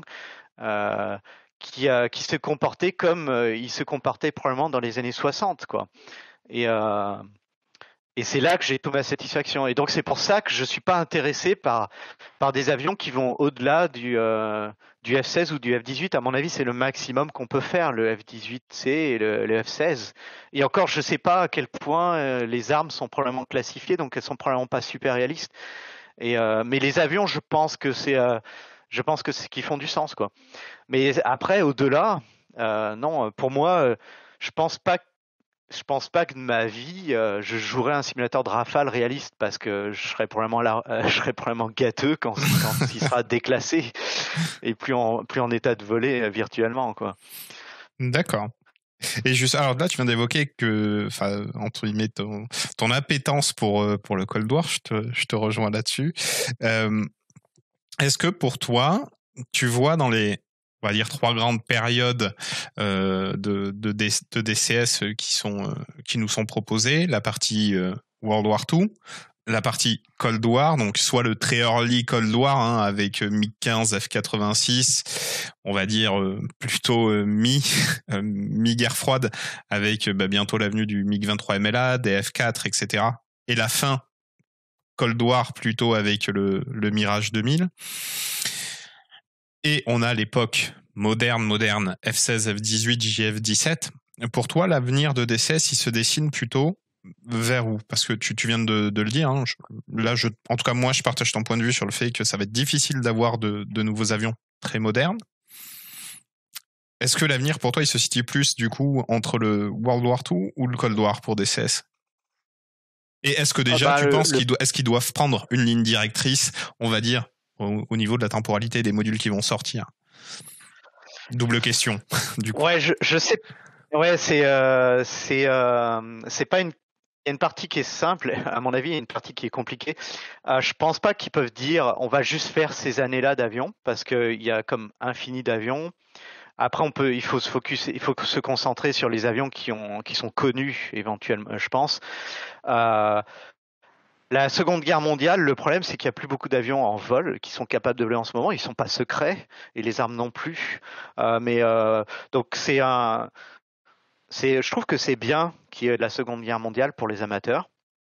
euh, qui, euh, qui se comportait comme euh, il se comportait probablement dans les années soixante, quoi. Et, euh, et c'est là que j'ai toute ma satisfaction. Et donc c'est pour ça que je suis pas intéressé par par des avions qui vont au-delà du euh, du F seize ou du F dix-huit. À mon avis, c'est le maximum qu'on peut faire, le F dix-huit C et le, le F seize. Et encore, je sais pas à quel point euh, les armes sont probablement classifiées, donc elles sont probablement pas super réalistes. Et euh, mais les avions, je pense que c'est euh, je pense que c'est qui font du sens, quoi. Mais après, au-delà, euh, non, pour moi, euh, je pense pas je pense pas que de ma vie, euh, je jouerais un simulateur de Rafale réaliste parce que je serais probablement là, euh, je serais probablement gâteux quand, quand il sera déclassé et plus en, plus en état de voler euh, virtuellement, quoi. D'accord. Et juste, alors là, tu viens d'évoquer que, enfin, entre guillemets, ton, ton appétence pour, pour le Cold War, je te, je te rejoins là-dessus. Euh, est-ce que pour toi, tu vois dans les, on va dire, trois grandes périodes euh, de, de, de D C S qui, sont, euh, qui nous sont proposées, la partie euh, World War deux, la partie Cold War, donc soit le très early Cold War hein, avec MiG quinze, F quatre-vingt-six, on va dire euh, plutôt euh, mi euh, mi-guerre froide avec bah, bientôt l'avenue du MiG vingt-trois M L A, des F quatre, et cetera. Et la fin Cold War plutôt avec le, le Mirage deux mille. Et on a l'époque moderne, moderne, F seize, F dix-huit, J F dix-sept. Pour toi, l'avenir de D C S, il se dessine plutôt vers où? Parce que tu, tu viens de, de le dire. Hein, je, là, je, en tout cas, moi, je partage ton point de vue sur le fait que ça va être difficile d'avoir de, de nouveaux avions très modernes. Est-ce que l'avenir, pour toi, il se situe plus, du coup, entre le World War deux ou le Cold War pour D C S? Et est-ce que Ah déjà, bah, tu le- penses le- qu'ils do- est-ce qu'ils doivent prendre une ligne directrice, on va dire, au, au niveau de la temporalité des modules qui vont sortir? Double question, du coup. Ouais, je, je sais. Ouais, c'est euh, c'est euh, c'est pas une. Il y a une partie qui est simple, à mon avis, il y a une partie qui est compliquée. Euh, je pense pas qu'ils peuvent dire on va juste faire ces années-là d'avion parce qu'il y a comme infini d'avions. Après, on peut, il faut se focus, il faut se concentrer sur les avions qui ont, qui sont connus éventuellement, je pense. Euh, la Seconde Guerre mondiale, le problème, c'est qu'il y a plus beaucoup d'avions en vol qui sont capables de voler en ce moment. Ils sont pas secrets et les armes non plus. Euh, mais euh, donc c'est un, c'est, je trouve que c'est bien qu'il y ait de la Seconde Guerre mondiale pour les amateurs.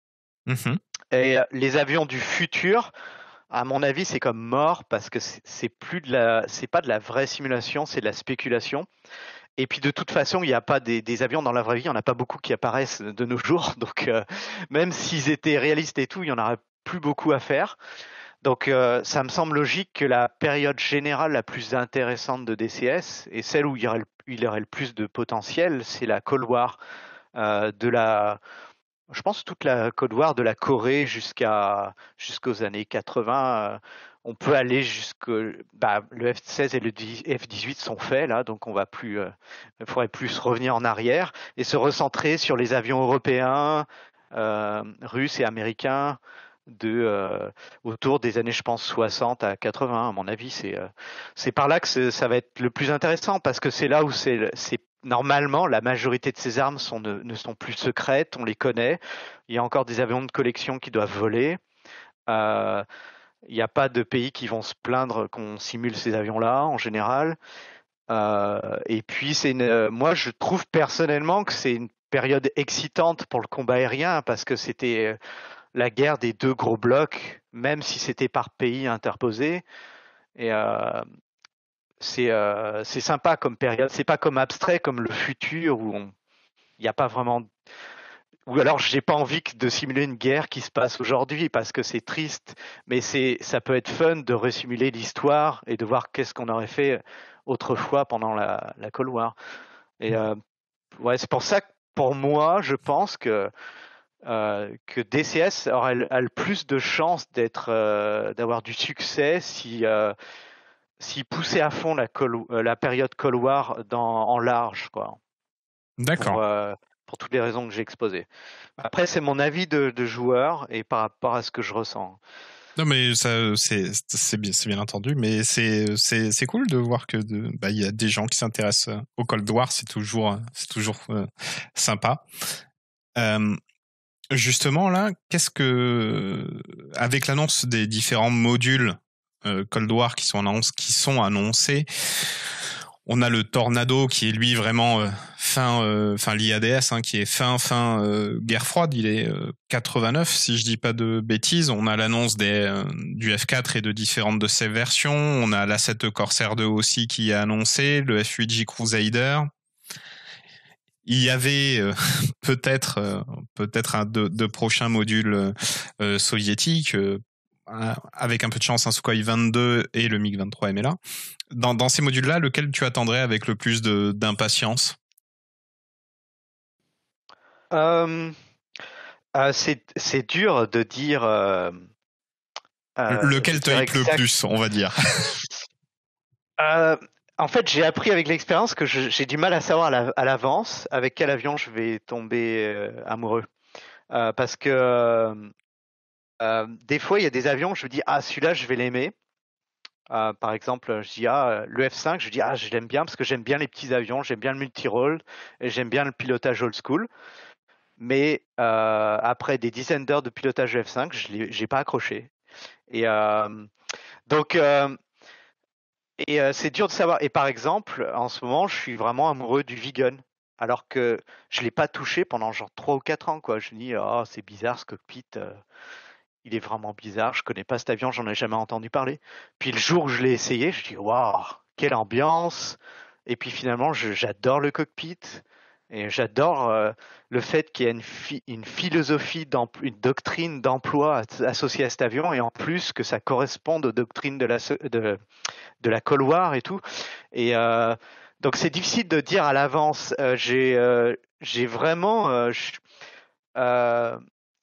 Mhm. Et euh, les avions du futur, à mon avis, c'est comme mort parce que c'est c'est plus de la, c'est pas de la vraie simulation, c'est de la spéculation. Et puis de toute façon, il n'y a pas des, des avions dans la vraie vie, il n'y en a pas beaucoup qui apparaissent de nos jours. Donc euh, même s'ils étaient réalistes et tout, il y en aurait plus beaucoup à faire. Donc euh, ça me semble logique que la période générale la plus intéressante de D C S et celle où il y aurait le, il y aurait le plus de potentiel, c'est la Cold War euh, de la, je pense toute la Cold War de la Corée jusqu'à jusqu'aux années quatre-vingts. euh, on peut aller jusque bah, le F seize et le F dix-huit sont faits là, donc on va plus, euh, il faudrait plus revenir en arrière et se recentrer sur les avions européens, euh, russes et américains de euh, autour des années, je pense, soixante à quatre-vingts. À mon avis, c'est euh, c'est par là que c'est- ça va être le plus intéressant parce que c'est là où c'est c'est normalement la majorité de ces armes sont, ne, ne sont plus secrètes, on les connaît. Il y a encore des avions de collection qui doivent voler. Euh, il n'y a pas de pays qui vont se plaindre qu'on simule ces avions-là en général. Euh, et puis c'est une, euh, moi je trouve personnellement que c'est une période excitante pour le combat aérien parce que c'était euh, la guerre des deux gros blocs, même si c'était par pays interposé. Et euh, c'est euh, c'est sympa comme période. C'est pas comme abstrait comme le futur où il n'y a pas vraiment. Ou alors j'ai pas envie de simuler une guerre qui se passe aujourd'hui parce que c'est triste, mais c'est ça peut être fun de resimuler l'histoire et de voir qu'est-ce qu'on aurait fait autrefois pendant la, la Cold War. Et euh, ouais, c'est pour ça que pour moi, je pense que euh, que D C S aurait le- a le plus de chances d'être euh, d'avoir du succès si euh, s'il poussait à fond la, Cold- euh, la période Cold War dans, en large, quoi, pour, D'accord. euh, pour toutes les raisons que j'ai exposées. Après, c'est mon avis de, de joueur et par rapport à ce que je ressens. Non, mais ça, c'est, c'est bien, c'est bien entendu, mais c'est, c'est, c'est cool de voir que de, bah, il y a des gens qui s'intéressent au Cold War, c'est toujours, c'est toujours euh, sympa. Euh, justement, là, qu'est-ce que, avec l'annonce des différents modules euh, Cold War qui sont annoncés, qui sont annoncés, on a le Tornado qui est lui vraiment euh, fin, euh, fin l'I A D S, hein, qui est fin fin euh, guerre froide. Il est euh, quatre-vingt-neuf si je dis pas de bêtises. On a l'annonce des euh, du F quatre et de différentes de ses versions. On a l'A sept Corsair deux aussi qui est annoncé, le F huit J Crusader. Il y avait euh, peut-être euh, peut-être un de, de prochains modules euh, soviétiques. Euh, avec un peu de chance, un Sukhoi vingt-deux et le MiG vingt-trois M L A. Dans, dans ces modules-là, lequel tu attendrais avec le plus de, d'impatience? Euh, euh, c'est, c'est dur de dire, euh, euh, de Lequel te dire hype le exact. plus, on va dire? Euh, en fait, j'ai appris avec l'expérience que je- j'ai du mal à savoir à la- à l'avance avec quel avion je vais tomber euh, amoureux. Euh, parce que euh, euh, des fois, il y a des avions, je me dis, ah, celui-là, je vais l'aimer. Euh, par exemple, je dis, ah, le F cinq, je dis, ah, je l'aime bien parce que j'aime bien les petits avions, j'aime bien le multi-role et j'aime bien le pilotage old school. Mais euh, après des dizaines d'heures de pilotage de F cinq, je n'ai pas accroché. Et euh, donc, euh, et euh, c'est dur de savoir. Et par exemple, en ce moment, je suis vraiment amoureux du Vegan, alors que je l'ai pas touché pendant genre trois ou quatre ans, quoi. Je me dis, oh, c'est bizarre ce cockpit, euh, il est vraiment bizarre. Je connais pas cet avion, j'en ai jamais entendu parler. Puis le jour où je l'ai essayé, je dis, waouh, quelle ambiance! Et puis finalement, je- j'adore le cockpit. Et j'adore euh, le fait qu'il y ait une, phi- une philosophie, d'empl- une doctrine d'emploi as- associée à cet avion, et en plus que ça corresponde aux doctrines de la, so- de, de la Cold War et tout. Et euh, donc c'est difficile de dire à l'avance. Euh, j'ai euh, j'ai vraiment euh, je- euh,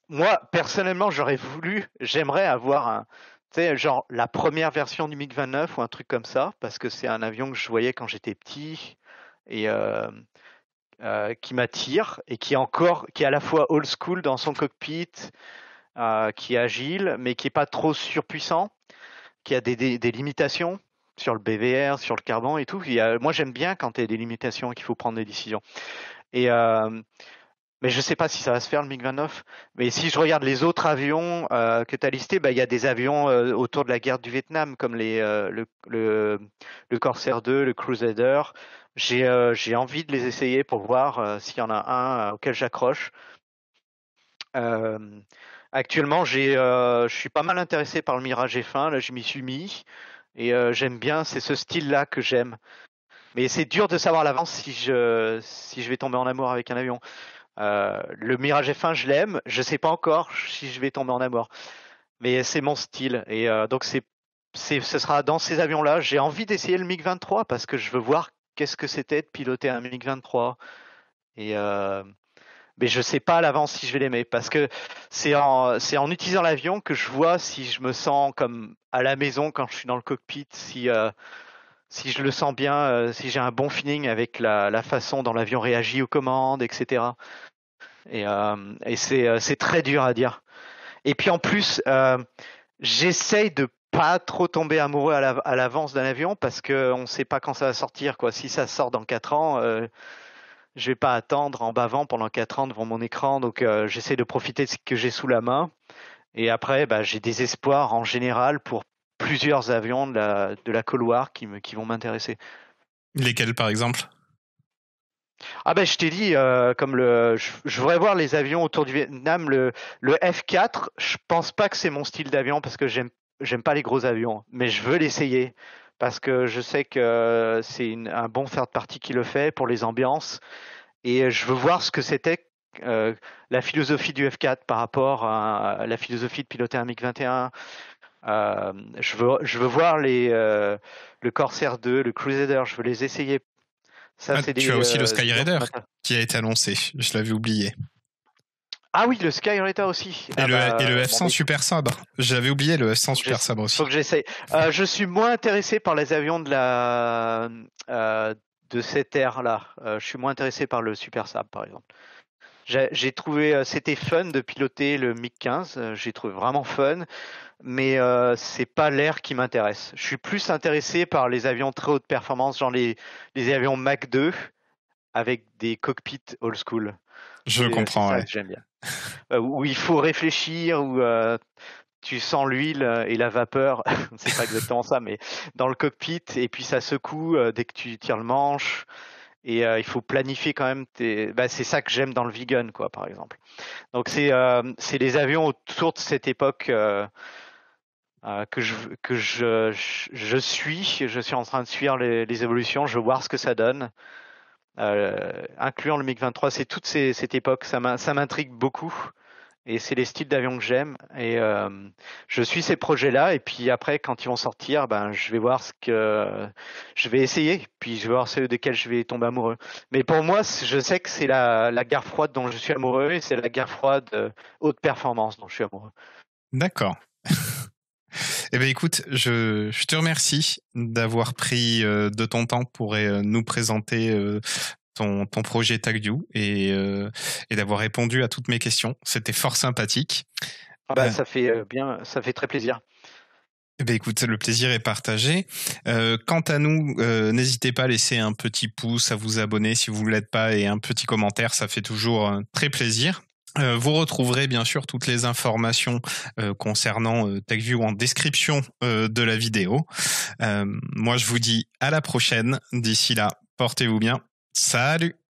moi, personnellement, j'aurais voulu, j'aimerais avoir un, tu sais, genre la première version du MiG vingt-neuf ou un truc comme ça, parce que c'est un avion que je voyais quand j'étais petit et euh, euh, qui m'attire et qui est encore, qui est à la fois old school dans son cockpit, euh, qui est agile, mais qui est pas trop surpuissant, qui a des, des, des limitations sur le B V R, sur le carbone et tout. Il y a, moi, j'aime bien quand il y a des limitations et qu'il faut prendre des décisions. Et euh, mais je sais pas si ça va se faire le MiG vingt-neuf. Mais si je regarde les autres avions euh, que tu as listés, bah, il y a des avions euh, autour de la guerre du Vietnam, comme les, euh, le, le, le Corsair deux, le Crusader. J'ai euh, j'ai envie de les essayer pour voir euh, s'il y en a un euh, auquel j'accroche. Euh, actuellement, j'ai, euh, je suis pas mal intéressé par le Mirage F un. Là, je m'y suis mis et euh, j'aime bien. C'est ce style-là que j'aime. Mais c'est dur de savoir à l'avance si je si je vais tomber en amour avec un avion. Euh, le Mirage F un, je l'aime. Je sais pas encore si je vais tomber en amour, mais c'est mon style. Et euh, donc c'est, c'est, ce sera dans ces avions-là. J'ai envie d'essayer le MiG vingt-trois parce que je veux voir qu'est-ce que c'était de piloter un MiG vingt-trois. Et euh, mais je sais pas à l'avance si je vais l'aimer parce que c'est en, c'est en utilisant l'avion que je vois si je me sens comme à la maison quand je suis dans le cockpit, si euh, si je le sens bien, euh, si j'ai un bon feeling avec la, la façon dont l'avion réagit aux commandes, et cetera. Et, euh, et c'est, euh, c'est très dur à dire. Et puis en plus, euh, j'essaye de pas trop tomber amoureux à, la, à l'avance d'un avion parce qu'on ne sait pas quand ça va sortir, quoi. Si ça sort dans quatre ans, euh, je vais pas attendre en bavant pendant quatre ans devant mon écran. Donc euh, j'essaie de profiter de ce que j'ai sous la main. Et après, bah, j'ai des espoirs en général pour plusieurs avions de la, de la couloir qui, me, qui vont m'intéresser. Lesquels, par exemple? Ah ben je t'ai dit, euh, comme le, je, je voudrais voir les avions autour du Vietnam, le, le F quatre, je pense pas que c'est mon style d'avion parce que j'aime, j'aime pas les gros avions, mais je veux l'essayer parce que je sais que c'est une, un bon third party qui le fait pour les ambiances et je veux voir ce que c'était euh, la philosophie du F quatre par rapport à la philosophie de piloter un MiG vingt et un. Euh, je veux, je veux voir les, euh, le Corsair deux, le Crusader, je veux les essayer. Ça, Ah, c'est tu des, as aussi le euh, des gens qui Skyraider m'intéressent. qui a été annoncé. Je l'avais oublié. Ah oui, le Skyraider aussi. Et, Ah le, bah, et le F bon, cent mais Super Sabre. J'avais oublié le F cent faut que Super j'essaie. Sabre aussi. Faut que j'essaie. Euh, je suis moins intéressé par les avions de la euh, de cette ère-là. Euh, je suis moins intéressé par le Super Sabre, par exemple. J'ai, j'ai trouvé euh, c'était fun de piloter le MiG quinze. euh, J'ai trouvé vraiment fun, mais euh, c'est pas l'air qui m'intéresse. Je suis plus intéressé par les avions très haute performance, genre les les avions Mach deux avec des cockpits old school. Je C'est c'est comprends, ça ouais. que j'aime bien. Euh, où il faut réfléchir, où euh, tu sens l'huile et la vapeur, c'est pas exactement ça, mais dans le cockpit, et puis ça secoue euh, dès que tu tires le manche, et euh, il faut planifier quand même tes... Bah, c'est ça que j'aime dans le vegan, quoi, par exemple. Donc c'est euh, c'est les avions autour de cette époque euh, euh, que je que je, je, je suis, je suis en train de suivre les, les évolutions, je veux voir ce que ça donne. Euh, incluant le MiG vingt-trois, c'est toute ces, cette époque, ça m'in- ça m'intrigue beaucoup. Et c'est les styles d'avions que j'aime. Et euh, je suis ces projets-là. Et puis après, quand ils vont sortir, ben, je vais voir ce que je vais essayer. Puis je vais voir ceux desquels je vais tomber amoureux. Mais pour moi, c- je sais que c'est la, la guerre froide dont je suis amoureux. Et c'est la guerre froide euh, haute performance dont je suis amoureux. D'accord. Eh bien, écoute, je, je te remercie d'avoir pris euh, de ton temps pour euh, nous présenter euh, ton, ton projet TagView et, euh, et d'avoir répondu à toutes mes questions. C'était fort sympathique. Ah bah, Euh, ça fait euh, bien, ça fait très plaisir. eh bien, écoute, le plaisir est partagé. Euh, quant à nous, euh, n'hésitez pas à laisser un petit pouce, à vous abonner si vous ne l'êtes pas et un petit commentaire, ça fait toujours euh, très plaisir. Euh, vous retrouverez bien sûr toutes les informations euh, concernant euh, TagView en description euh, de la vidéo. Euh, moi, je vous dis à la prochaine. D'ici là, portez-vous bien. Salut!